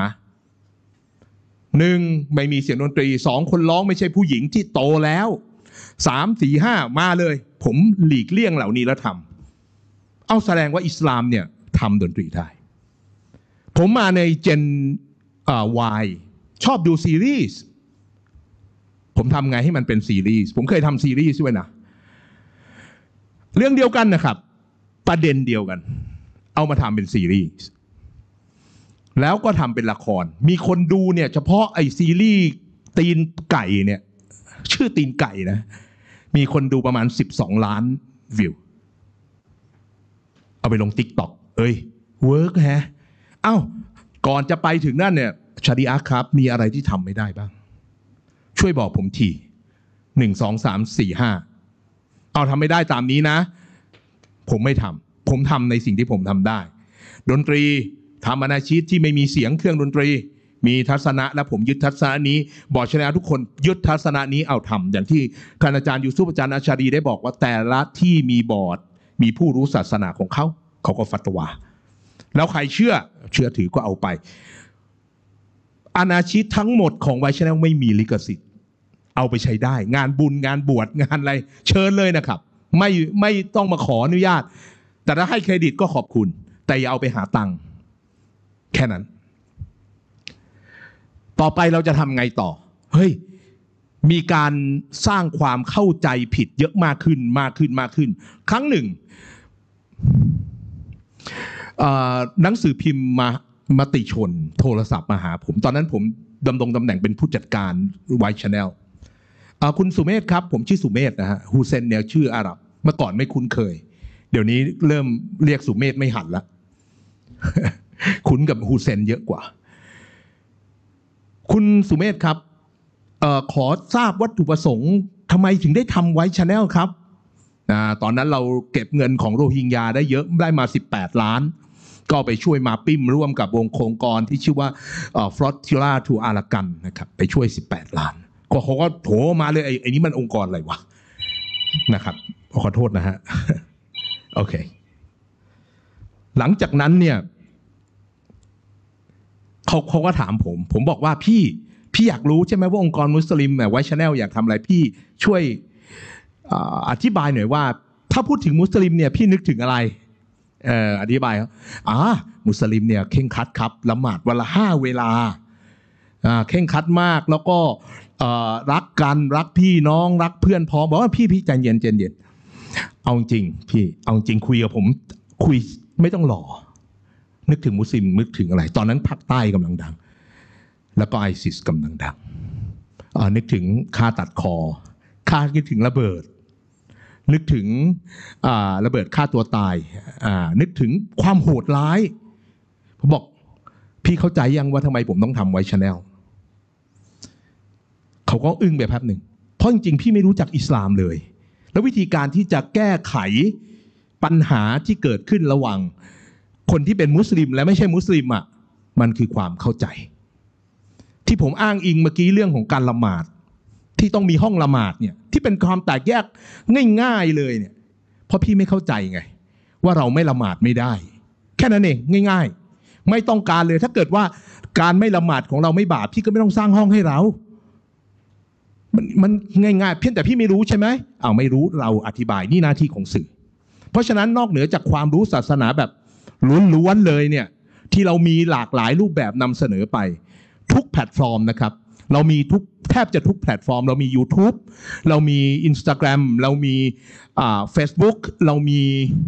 Speaker 5: 1ไม่มีเสียงดนตรี2คนร้องไม่ใช่ผู้หญิงที่โตแล้ว3 4 5มาเลยผมหลีกเลี่ยงเหล่านี้แล้วทำเอาแสดงว่าอิสลามเนี่ยทำดนตรีได้ผมมาในเจนY ชอบดูซีรีส์ผมทำไงให้มันเป็นซีรีส์ผมเคยทำซีรีส์ด้วยนะเรื่องเดียวกันนะครับประเด็นเดียวกันเอามาทำเป็นซีรีส์แล้วก็ทำเป็นละครมีคนดูเนี่ยเฉพาะไอซีรีส์ตีนไก่เนี่ยชื่อตีนไก่นะมีคนดูประมาณ12 ล้านวิวเอาไปลง TikTok เวิร์กแฮะเอ้าก่อนจะไปถึงนั่นเนี่ยชาริอะห์ครับมีอะไรที่ทำไม่ได้บ้างช่วยบอกผมที1 2 3 4 5เอาทำไม่ได้ตามนี้นะผมไม่ทำผมทำในสิ่งที่ผมทำได้ดนตรีทำอานาชีตที่ไม่มีเสียงเครื่องดนตรีมีทัศนะและผมยึดทัศนะนี้บอร์ดชนะทุกคนยึดทัศนะนี้เอาทำอย่างที่ท่านอาจารย์ยูซุฟอาจารย์อัชชารีได้บอกว่าแต่ละที่มีบอร์ดมีผู้รู้ศาสนาของเขาก็ฟัตวาแล้วใครเชื่อถือก็เอาไปอาณาชิตทั้งหมดของไวท์แชนแนลไม่มีลิขสิทธิ์เอาไปใช้ได้งานบุญงานบวชงานอะไรเชิญเลยนะครับไม่ต้องมาขออนุญาตแต่ถ้าให้เครดิตก็ขอบคุณแต่อย่าเอาไปหาตังค์แค่นั้นต่อไปเราจะทำไงต่อเฮ้ยมีการสร้างความเข้าใจผิดเยอะมากขึ้นครั้งหนึ่งหนังสือพิมพ์มติชนโทรศัพท์มาหาผมตอนนั้นผมดำรงตำแหน่งเป็นผู้จัดการไวท์แชนแนลคุณสุเมธครับผมชื่อสุเมธนะฮะฮูเซนเนี่ยชื่ออาหรับเมื่อก่อนไม่คุ้นเคยเดี๋ยวนี้เริ่มเรียกสุเมธไม่หันละ คุ้นกับฮูเซนเยอะกว่าคุณสุเมธครับขอทราบวัตถุประสงค์ทำไมถึงได้ทำไวท์แชนแนลครับตอนนั้นเราเก็บเงินของโรฮิงญาได้เยอะได้มา18 ล้านก็ไปช่วยมาปิ้มร่วมกับวงโครงกรที่ชื่อว่าFlotilla to Arakan นะครับไปช่วย18 ล้านก็เขาก็โถมาเลยไอ้นี้มันองค์กรอะไรวะนะครับขอโทษนะฮะ โอเคหลังจากนั้นเนี่ยเขาก็ถามผมบอกว่าพี่อยากรู้ใช่ไหมว่าองค์กรมุสลิมไวท์แชนแนลอยากทำอะไรพี่ช่วยอธิบายหน่อยว่าถ้าพูดถึงมุสลิมเนี่ยพี่นึกถึงอะไรอธิบายครับมุสลิมเนี่ยเคร่งครัดครับละหมาดวันละ5 เวลาเคร่งครัดมากแล้วก็รักกันรักพี่น้องรักเพื่อนพ้องบอกว่าพี่ใจเย็นเอาจริงพี่เอาจริงคุยกับผมคุยไม่ต้องหล่อนึกถึงมุสลิมนึกถึงอะไรตอนนั้นภาคใต้กำลังดังแล้วก็ไอซิสกำลังดังนึกถึงฆ่าตัดคอนึกถึงระเบิดนึกถึงระเบิดฆ่าตัวตายนึกถึงความโหดร้ายผมบอกพี่เข้าใจยังว่าทำไมผมต้องทำไวท์แชนแนลเขาก็อึ้งไปแป๊บหนึ่งเพราะจริงๆพี่ไม่รู้จักอิสลามเลยแล้ววิธีการที่จะแก้ไขปัญหาที่เกิดขึ้นระหว่างคนที่เป็นมุสลิมและไม่ใช่มุสลิมมันคือความเข้าใจที่ผมอ้างอิงเมื่อกี้เรื่องของการละหมาดที่ต้องมีห้องละหมาดเนี่ยที่เป็นความแตกแยกง่ายๆเลยเนี่ยเพราะพี่ไม่เข้าใจไงว่าเราไม่ละหมาดไม่ได้แค่นั้นเองง่ายๆไม่ต้องการเลยถ้าเกิดว่าการไม่ละหมาดของเราไม่บาปพี่ก็ไม่ต้องสร้างห้องให้เรามันง่ายๆเพียงแต่พี่ไม่รู้ใช่ไหมไม่รู้เราอธิบายนี่หน้าที่ของสื่อเพราะฉะนั้นนอกเหนือจากความรู้ศาสนาแบบล้วนๆเลยเนี่ยที่เรามีหลากหลายรูปแบบนำเสนอไปทุกแพลตฟอร์มนะครับเรามีแทบจะทุกแพลตฟอร์มเรามี YouTube เรามี Instagram เรามีFacebook เรามี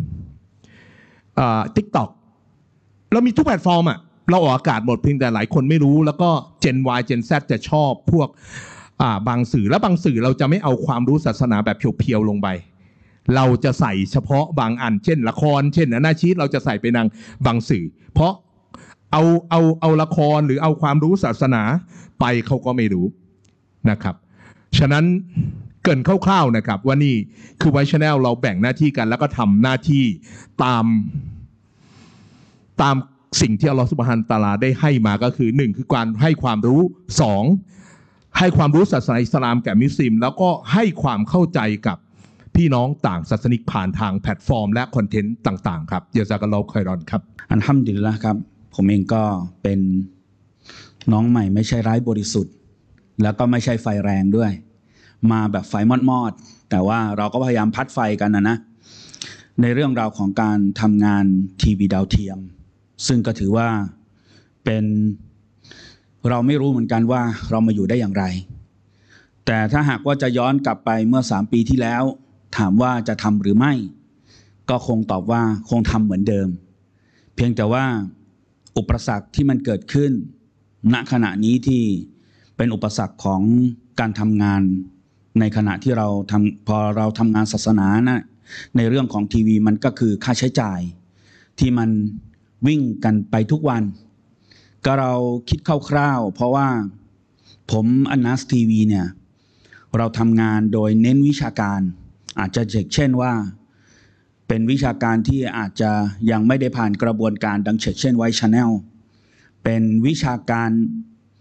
Speaker 5: TikTok เรามีทุกแพลตฟอร์มเราออกอากาศหมดเพียงแต่หลายคนไม่รู้แล้วก็ Gen Y Gen Z จะชอบพวกบางสื่อและบางสื่อเราจะไม่เอาความรู้ศาสนาแบบเพียวๆลงไปเราจะใส่เฉพาะบางอันเช่นละครเช่นอนาชีตเราจะใส่ไปนางบางสื่อเพราะเอาละครหรือเอาความรู้ศาสนาไปเขาก็ไม่รู้นะครับฉะนั้นเกริ่นคร่าวๆนะครับว่านี่คือไวท์แชนแนลเราแบ่งหน้าที่กันแล้วก็ทำหน้าที่ตามสิ่งที่อัลลอฮฺซุบฮานะฮูวะตะอาลาได้ให้มาก็คือ1คือการให้ความรู้2ให้ความรู้ศาสนาอิสลามแก่มุสลิมแล้วก็ให้ความเข้าใจกับพี่น้องต่างศาสนิกผ่านทางแพลตฟอร์มและคอนเทนต์ต่างๆครับยะซากัลลอฮุค็อยรอนครับ
Speaker 6: อัลฮัมดุลิลละห์ครับผมเองก็เป็นน้องใหม่ไม่ใช่ไร้บริสุทธิ์แล้วก็ไม่ใช่ไฟแรงด้วยมาแบบไฟมอดๆแต่ว่าเราก็พยายามพัดไฟกันนะในเรื่องราวของการทำงานทีวีดาวเทียมซึ่งก็ถือว่าเป็นเราไม่รู้เหมือนกันว่าเรามาอยู่ได้อย่างไรแต่ถ้าหากว่าจะย้อนกลับไปเมื่อ3 ปีที่แล้วถามว่าจะทำหรือไม่ก็คงตอบว่าคงทำเหมือนเดิมเพียงแต่ว่าอุปสรรคที่มันเกิดขึ้นณขณะนี้ที่เป็นอุปสรรคของการทำงานในขณะที่พอเราทำงานศาสนานะในเรื่องของทีวีมันก็คือค่าใช้จ่ายที่มันวิ่งกันไปทุกวันก็เราคิดคร่าวๆเพราะว่าผมอันนัสทีวีเนี่ยเราทำงานโดยเน้นวิชาการอาจจะเช่นว่าเป็นวิชาการที่อาจจะยังไม่ได้ผ่านกระบวนการดังเช่นไวท์แชนแนลเป็นวิชาการ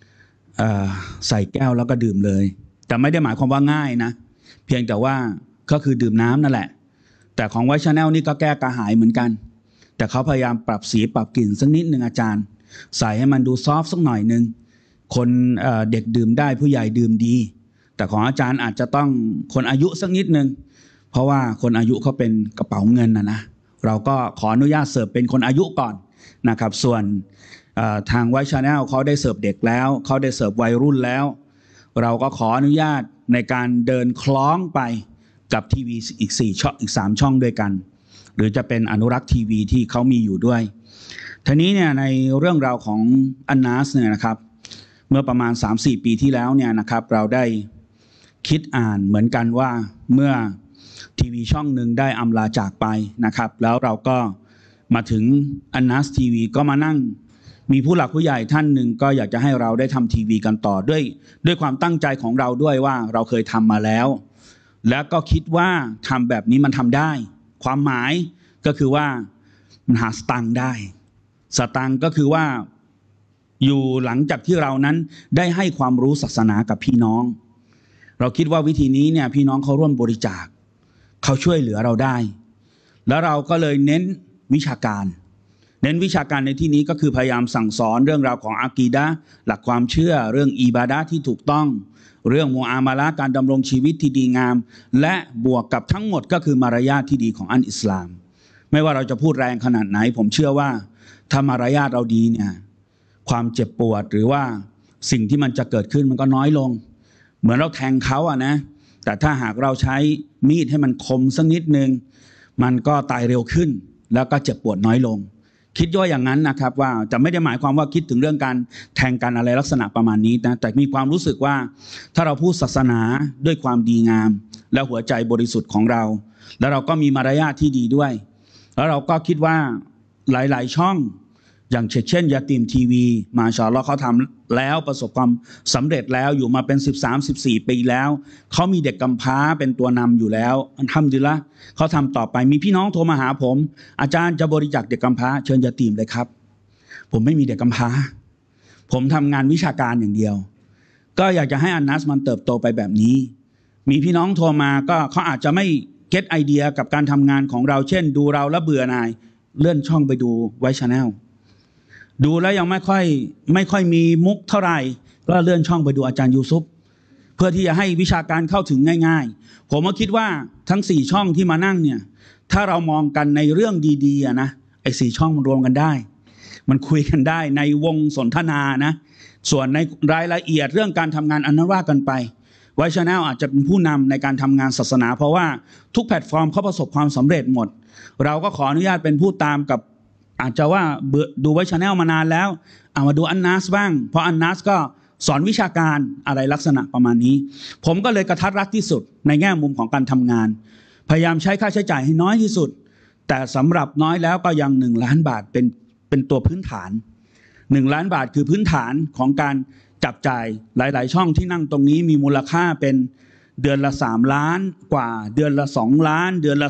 Speaker 6: ใส่แก้วแล้วก็ดื่มเลยแต่ไม่ได้หมายความว่าง่ายนะเพียงแต่ว่าก็คือดื่มน้ำนั่นแหละแต่ของไวท์ชาแนลนี่ก็แก้กระหายเหมือนกันแต่เขาพยายามปรับสีปรับกลิ่นสักนิดหนึ่งอาจารย์ใส่ให้มันดูซอฟต์สักหน่อยนึงคนเด็กดื่มได้ผู้ใหญ่ดื่มดีแต่ของอาจารย์อาจจะต้องคนอายุสักนิดนึงเพราะว่าคนอายุเขาเป็นกระเป๋าเงินนะเราก็ขออนุญาตเสิร์ฟเป็นคนอายุก่อนนะครับส่วนทางไวท์ชาแนลเขาได้เสิร์ฟเด็กแล้วเขาได้เสิร์ฟวัยรุ่นแล้วเราก็ขออนุญาตในการเดินคล้องไปกับทีวีอีก4ช่องอีก3ช่องด้วยกันหรือจะเป็นอนุรักษ์ทีวีที่เขามีอยู่ด้วยทีนี้เนี่ยในเรื่องราวของอันนาสเนี่ยนะครับเมื่อประมาณ 3-4 ปีที่แล้วเนี่ยนะครับเราได้คิดอ่านเหมือนกันว่าเมื่อทีวีช่องหนึ่งได้อำลาจากไปนะครับแล้วเราก็มาถึงอันนาสทีวีก็มานั่งมีผู้หลักผู้ใหญ่ท่านหนึ่งก็อยากจะให้เราได้ทำทีวีกันต่อด้วยความตั้งใจของเราด้วยว่าเราเคยทำมาแล้วแล้วก็คิดว่าทำแบบนี้มันทำได้ความหมายก็คือว่ามันหาสตังค์ได้สตังค์ก็คือว่าอยู่หลังจากที่เรานั้นได้ให้ความรู้ศาสนากับพี่น้องเราคิดว่าวิธีนี้เนี่ยพี่น้องเขาร่วมบริจาคเขาช่วยเหลือเราได้แล้วเราก็เลยเน้นวิชาการในที่นี้ก็คือพยายามสั่งสอนเรื่องราวของอากีดะห์หลักความเชื่อเรื่องอิบาดะห์ที่ถูกต้องเรื่องมุอามาละห์การดำรงชีวิตที่ดีงามและบวกกับทั้งหมดก็คือมารยาทที่ดีของอันอิสลามไม่ว่าเราจะพูดแรงขนาดไหนผมเชื่อว่าถ้ามารยาทเราดีเนี่ยความเจ็บปวดหรือว่าสิ่งที่มันจะเกิดขึ้นมันก็น้อยลงเหมือนเราแทงเขาอะนะแต่ถ้าหากเราใช้มีดให้มันคมสักนิดนึงมันก็ตายเร็วขึ้นแล้วก็เจ็บปวดน้อยลงคิดย่อยอย่างนั้นนะครับว่าจะไม่ได้หมายความว่าคิดถึงเรื่องการแทงกันอะไรลักษณะประมาณนี้นะแต่มีความรู้สึกว่าถ้าเราพูดศาสนาด้วยความดีงามและหัวใจบริสุทธิ์ของเราแล้วเราก็มีมารยาทที่ดีด้วยแล้วเราก็คิดว่าหลายๆช่องอย่างเช่นยาตีมทีวีมาชาอัลลอฮ์เขาทำแล้วประสบความสำเร็จแล้วอยู่มาเป็น 13-14 ปีแล้วเขามีเด็กกำพร้าเป็นตัวนำอยู่แล้วอัลฮัมดุลิลละห์เขาทำต่อไปมีพี่น้องโทรมาหาผมอาจารย์จะบริจาคเด็กกำพร้าเชิญยาตีมเลยครับผมไม่มีเด็กกำพร้าผมทำงานวิชาการอย่างเดียวก็อยากจะให้อันนัสมันเติบโตไปแบบนี้มีพี่น้องโทรมาก็เขาอาจจะไม่เก็ตไอเดียกับการทำงานของเราเช่นดูเราแล้วเบื่อหน่ายเลื่อนช่องไปดูไวท์ชาแนลดูแล้วยังไม่ค่อยมีมุกเท่าไหร่ก็เลื่อนช่องไปดูอาจารย์ยูซุปเพื่อที่จะให้วิชาการเข้าถึงง่ายๆผมก็คิดว่าทั้ง4ช่องที่มานั่งเนี่ยถ้าเรามองกันในเรื่องดีๆนะไอ้4ช่องมันรวมกันได้มันคุยกันได้ในวงสนทนานะส่วนในรายละเอียดเรื่องการทำงานอันนั้นว่ากันไปไวท์ชาแนลอาจจะเป็นผู้นำในการทำงานศาสนาเพราะว่าทุกแพลตฟอร์มเขาประสบความสำเร็จหมดเราก็ขออนุญาตเป็นผู้ตามกับอาจจะว่าดูไวท์ชาแนลมานานแล้วเอามาดูอันนัสบ้างเพราะอันนัสก็สอนวิชาการอะไรลักษณะประมาณนี้ผมก็เลยกระทัดรัดที่สุดในแง่มุมของการทำงานพยายามใช้ค่าใช้จ่ายให้น้อยที่สุดแต่สำหรับน้อยแล้วก็ยัง1 ล้านบาทเป็นตัวพื้นฐาน1 ล้านบาทคือพื้นฐานของการจับจ่ายหลายๆช่องที่นั่งตรงนี้มีมูลค่าเป็นเดือนละ3 ล้านกว่าเดือนละ2 ล้านเดือนละ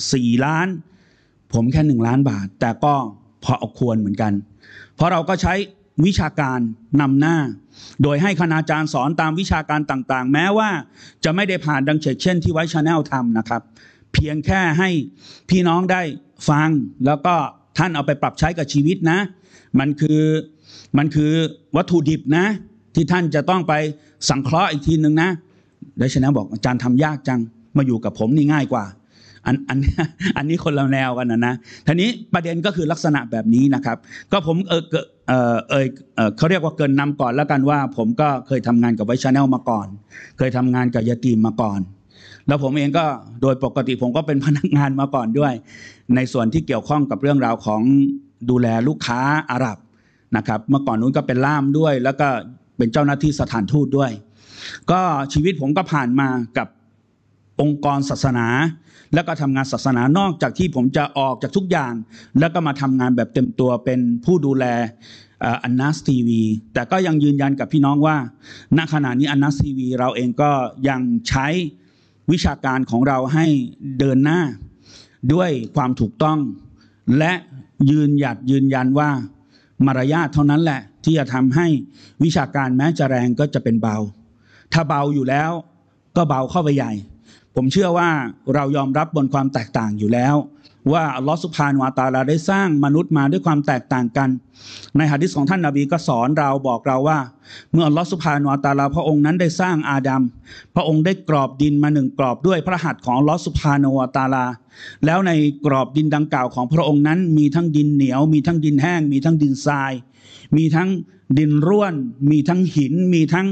Speaker 6: 4 ล้านผมแค่1 ล้านบาทแต่ก็พอเอาควรเหมือนกันเพราะเราก็ใช้วิชาการนำหน้าโดยให้คณาจารย์สอนตามวิชาการต่างๆแม้ว่าจะไม่ได้ผ่านดังเช่นที่ไวท์ชาแนลทำนะครับเพียงแค่ให้พี่น้องได้ฟังแล้วก็ท่านเอาไปปรับใช้กับชีวิตนะมันคือวัตถุดิบนะที่ท่านจะต้องไปสังเคราะห์อีกทีนึงนะไวท์ชาแนลบอกอาจารย์ทำยากจังมาอยู่กับผมนี่ง่ายกว่าอันนี้คนละแนวกันนะทีนี้ประเด็นก็คือลักษณะแบบนี้นะครับก็ผมเขาเรียกว่าเกินนำก่อนแล้วกันว่าผมก็เคยทำงานกับไวท์ชาแนลมาก่อนเคยทำงานกับยาตีมมาก่อนแล้วผมเองก็โดยปกติผมก็เป็นพนักงานมาก่อนด้วยในส่วนที่เกี่ยวข้องกับเรื่องราวของดูแลลูกค้าอาหรับนะครับเมื่อก่อนนู้นก็เป็นล่ามด้วยแล้วก็เป็นเจ้าหน้าที่สถานทูตด้วยก็ชีวิตผมก็ผ่านมากับองค์กรศาสนาแล้วก็ทำงานศาสนานอกจากที่ผมจะออกจากทุกอย่างแล้วก็มาทำงานแบบเต็มตัวเป็นผู้ดูแลอันนัสทีวีแต่ก็ยังยืนยันกับพี่น้องว่าณขณะนี้อันนัสทีวีเราเองก็ยังใช้วิชาการของเราให้เดินหน้าด้วยความถูกต้องและยืนยันว่ามารยาทเท่านั้นแหละที่จะทำให้วิชาการแม้จะแรงก็จะเป็นเบาถ้าเบาอยู่แล้วก็เบาเข้าไปใหญ่ผมเชื่อว่าเรายอมรับบนความแตกต่างอยู่แล้วว่าอัลลอฮฺซุบฮานะฮูวะตะอาลาได้สร้างมนุษย์มาด้วยความแตกต่างกันในหะดีษของท่านนบีก็สอนเราบอกเราว่าเมื่ออัลลอฮฺซุบฮานะฮูวะตะอาลาพระองค์นั้นได้สร้างอาดัมพระองค์ได้กรอบดินมา1กรอบด้วยพระหัตถ์ของอัลลอฮฺซุบฮานะฮูวะตะอาลาแล้วในกรอบดินดังกล่าวของพระองค์นั้นมีทั้งดินเหนียวมีทั้งดินแห้งมีทั้งดินทรายมีทั้งดินร่วนมีทั้งหินมีทั้ง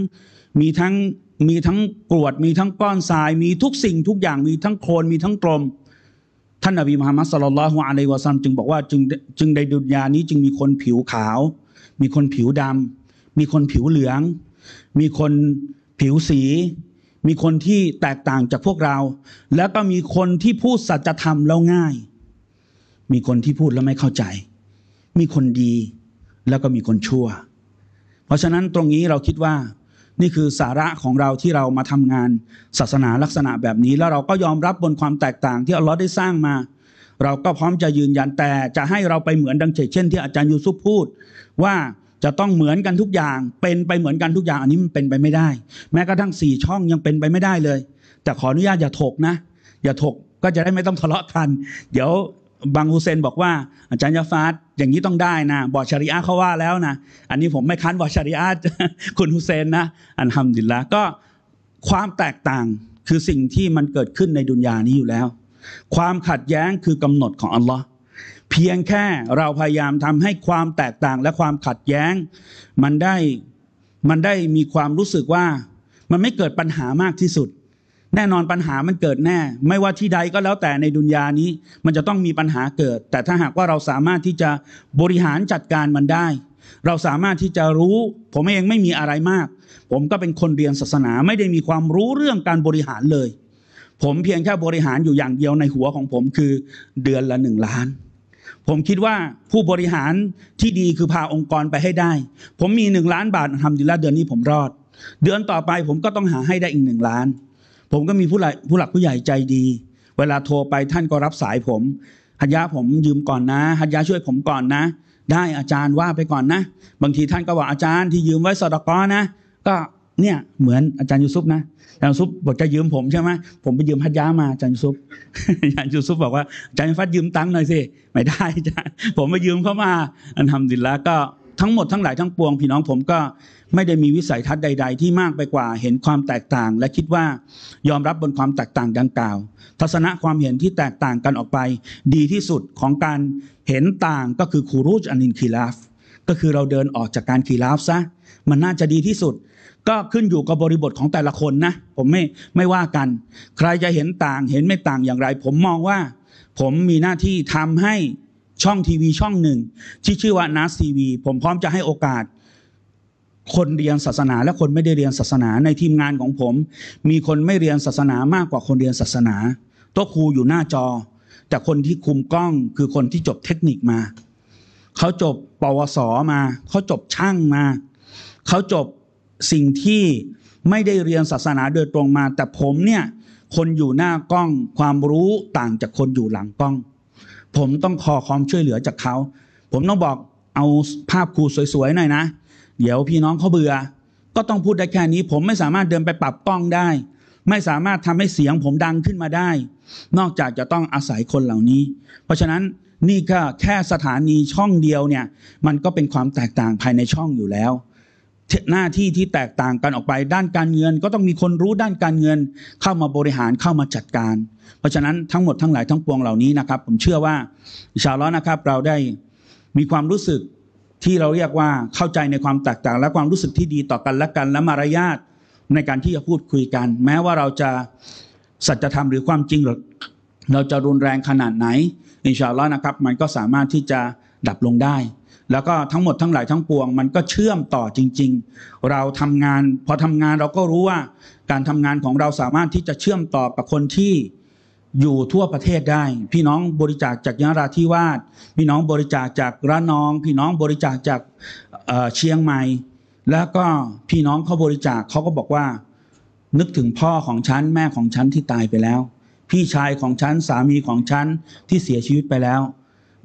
Speaker 6: กรวดมีทั้งก้อนทรายมีทุกสิ่งทุกอย่างมีทั้งโคลนมีทั้งกลมท่านนบีมุฮัมมัดศ็อลลัลลอฮุอะลัยฮิวะซัลลัมจึงบอกว่าจึงในดุนยานี้จึงมีคนผิวขาวมีคนผิวดำมีคนผิวเหลืองมีคนผิวสีมีคนที่แตกต่างจากพวกเราแล้วก็มีคนที่พูดสัจธรรมแล้วง่ายมีคนที่พูดแล้วไม่เข้าใจมีคนดีแล้วก็มีคนชั่วเพราะฉะนั้นตรงนี้เราคิดว่านี่คือสาระของเราที่เรามาทำงานศาสนาลักษณะแบบนี้แล้วเราก็ยอมรับบนความแตกต่างที่อัลลอฮ์ได้สร้างมาเราก็พร้อมจะยืนยันแต่จะให้เราไปเหมือนดังเช่นที่อาจารย์ยูซุฟพูดว่าจะต้องเหมือนกันทุกอย่างเป็นไปเหมือนกันทุกอย่างอันนี้มันเป็นไปไม่ได้แม้กระทั่ง4ช่องยังเป็นไปไม่ได้เลยแต่ขออนุญาตอย่าถกนะอย่าถกก็จะได้ไม่ต้องทะเลาะกันเดี๋ยวบังฮุเซนบอกว่าอาจารย์ยาฟาดอย่างนี้ต้องได้นะบอร์ดชะรีอะห์เขาว่าแล้วนะอันนี้ผมไม่ค้านบอร์ดชะรีอะห์คุณฮุเซนนะอัลฮัมดุลิลละห์ก็ความแตกต่างคือสิ่งที่มันเกิดขึ้นในดุนยานี้อยู่แล้วความขัดแย้งคือกำหนดของอัลลอฮ์เพียงแค่เราพยายามทำให้ความแตกต่างและความขัดแย้งมันได้มีความรู้สึกว่ามันไม่เกิดปัญหามากที่สุดแน่นอนปัญหามันเกิดแน่ไม่ว่าที่ใดก็แล้วแต่ในดุนยานี้มันจะต้องมีปัญหาเกิดแต่ถ้าหากว่าเราสามารถที่จะบริหารจัดการมันได้เราสามารถที่จะรู้ผมเองไม่มีอะไรมากผมก็เป็นคนเรียนศาสนาไม่ได้มีความรู้เรื่องการบริหารเลยผมเพียงแค่บริหารอยู่อย่างเดียวในหัวของผมคือเดือนละ1 ล้านผมคิดว่าผู้บริหารที่ดีคือพาองค์กรไปให้ได้ผมมี1 ล้านบาททำดีแล้วเดือนนี้ผมรอดเดือนต่อไปผมก็ต้องหาให้ได้อีก1 ล้านผมก็มีผู้หลักผู้ใหญ่ใจดีเวลาโทรไปท่านก็รับสายผมฮัจญะผมยืมก่อนนะฮัจญะช่วยผมก่อนนะได้อาจารย์ว่าไปก่อนนะบางทีท่านก็บอกอาจารย์ที่ยืมไว้ซอดากอนะก็เนี่ยเหมือนอาจารย์ยูซุฟนะอาจารย์ยูซุฟบอกจะยืมผมใช่ไหมผมไปยืมฮัจญะมาอาจารย์ยูซุฟอาจารย์ยูซุฟบอกว่าอาจารย์ฟัดยืมตังค์หน่อยสิไม่ได้อาจารย์ผมไปยืมเขามาอัลฮัมดุลิลละห์ก็ทั้งหมดทั้งหลายทั้งปวงพี่น้องผมก็ไม่ได้มีวิสัยทัศน์ใดๆที่มากไปกว่าเห็นความแตกต่างและคิดว่ายอมรับบนความแตกต่างดังกล่าวทัศนะความเห็นที่แตกต่างกันออกไปดีที่สุดของการเห็นต่างก็คือคูรูจอันินคีลาฟก็คือเราเดินออกจากการคีลาฟซะมันน่าจะดีที่สุดก็ขึ้นอยู่กับบริบทของแต่ละคนนะผมไม่ว่ากันใครจะเห็นต่างเห็นไม่ต่างอย่างไรผมมองว่าผมมีหน้าที่ทำให้ช่องทีวีช่องหนึ่งที่ชื่อว่านัสทีวีผมพร้อมจะให้โอกาสคนเรียนศาสนาและคนไม่ได้เรียนศาสนาในทีมงานของผมมีคนไม่เรียนศาสนามากกว่าคนเรียนศาสนาโต๊ะครูอยู่หน้าจอแต่คนที่คุมกล้องคือคนที่จบเทคนิคมาเขาจบปวสมาเขาจบช่างมาเขาจบสิ่งที่ไม่ได้เรียนศาสนาโดยตรงมาแต่ผมเนี่ยคนอยู่หน้ากล้องความรู้ต่างจากคนอยู่หลังกล้องผมต้องขอความช่วยเหลือจากเขาผมต้องบอกเอาภาพครูสวยๆหน่อยนะเดี๋ยวพี่น้องเขาเบื่อก็ต้องพูดได้แค่นี้ผมไม่สามารถเดินไปปรับกล้องได้ไม่สามารถทำให้เสียงผมดังขึ้นมาได้นอกจากจะต้องอาศัยคนเหล่านี้เพราะฉะนั้นนี่ก็แค่สถานีช่องเดียวเนี่ยมันก็เป็นความแตกต่างภายในช่องอยู่แล้วหน้าที่ที่แตกต่างกันออกไปด้านการเงินก็ต้องมีคนรู้ด้านการเงินเข้ามาบริหารเข้ามาจัดการเพราะฉะนั้นทั้งหมดทั้งหลายทั้งปวงเหล่านี้นะครับผมเชื่อว่าอินชาอัลเลาะห์นะครับเราได้มีความรู้สึกที่เราเรียกว่าเข้าใจในความแตกต่างและความรู้สึกที่ดีต่อกันและกันและมารยาทในการที่จะพูดคุยกันแม้ว่าเราจะสัจธรรมหรือความจริงเราจะรุนแรงขนาดไหนอินชาอัลเลาะห์นะครับมันก็สามารถที่จะดับลงได้แล้วก็ทั้งหมดทั้งหลายทั้งปวงมันก็เชื่อมต่อจริงๆเราทำงานพอทำงานเราก็รู้ว่าการทำงานของเราสามารถที่จะเชื่อมต่อกับคนที่อยู่ทั่วประเทศได้พี่น้องบริจาคจากยะลาธิวาสพี่น้องบริจาคจากระนองพี่น้องบริจาคจากเชียงใหม่แล้วก็พี่น้องเขาบริจาคเขาก็บอกว่านึกถึงพ่อของฉันแม่ของฉันที่ตายไปแล้วพี่ชายของฉันสามีของฉันที่เสียชีวิตไปแล้ว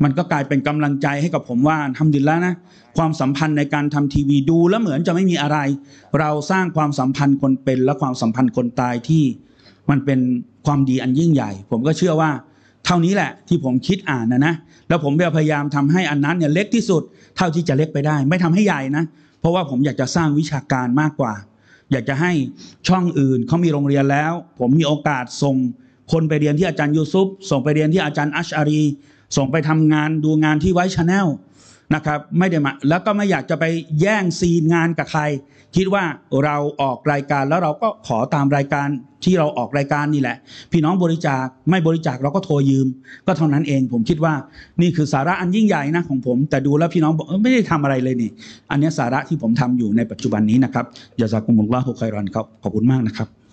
Speaker 6: มันก็กลายเป็นกำลังใจให้กับผมว่าทำดีแล้วนะความสัมพันธ์ในการทำทีวีดูแล้วเหมือนจะไม่มีอะไรเราสร้างความสัมพันธ์คนเป็นและความสัมพันธ์คนตายที่มันเป็นความดีอันยิ่งใหญ่ผมก็เชื่อว่าเท่านี้แหละที่ผมคิดอ่านนะแล้วผมพยายามทำให้อันนั้นเนี่ยเล็กที่สุดเท่าที่จะเล็กไปได้ไม่ทำให้ใหญ่นะเพราะว่าผมอยากจะสร้างวิชาการมากกว่าอยากจะให้ช่องอื่นเขามีโรงเรียนแล้วผมมีโอกาสส่งคนไปเรียนที่อาจารย์ยูซุปส่งไปเรียนที่อาจารย์อัชอารีส่งไปทำงานดูงานที่ไว้ชาแนลนะครับไม่ได้มาแล้วก็ไม่อยากจะไปแย่งซีนงานกับใครคิดว่าเราออกรายการแล้วเราก็ขอตามรายการที่เราออกรายการนี่แหละพี่น้องบริจาคไม่บริจาคเราก็โทรยืมก็เท่านั้นเองผมคิดว่านี่คือสาระอันยิ่งใหญ่นะของผมแต่ดูแล้วพี่น้องบอกไม่ได้ทำอะไรเลยนี่อันนี้สาระที่ผมทำอยู่ในปัจจุบันนี้นะครับยะซากุมุลลอฮุค็อยรอนครับขอบคุณมากนะครับ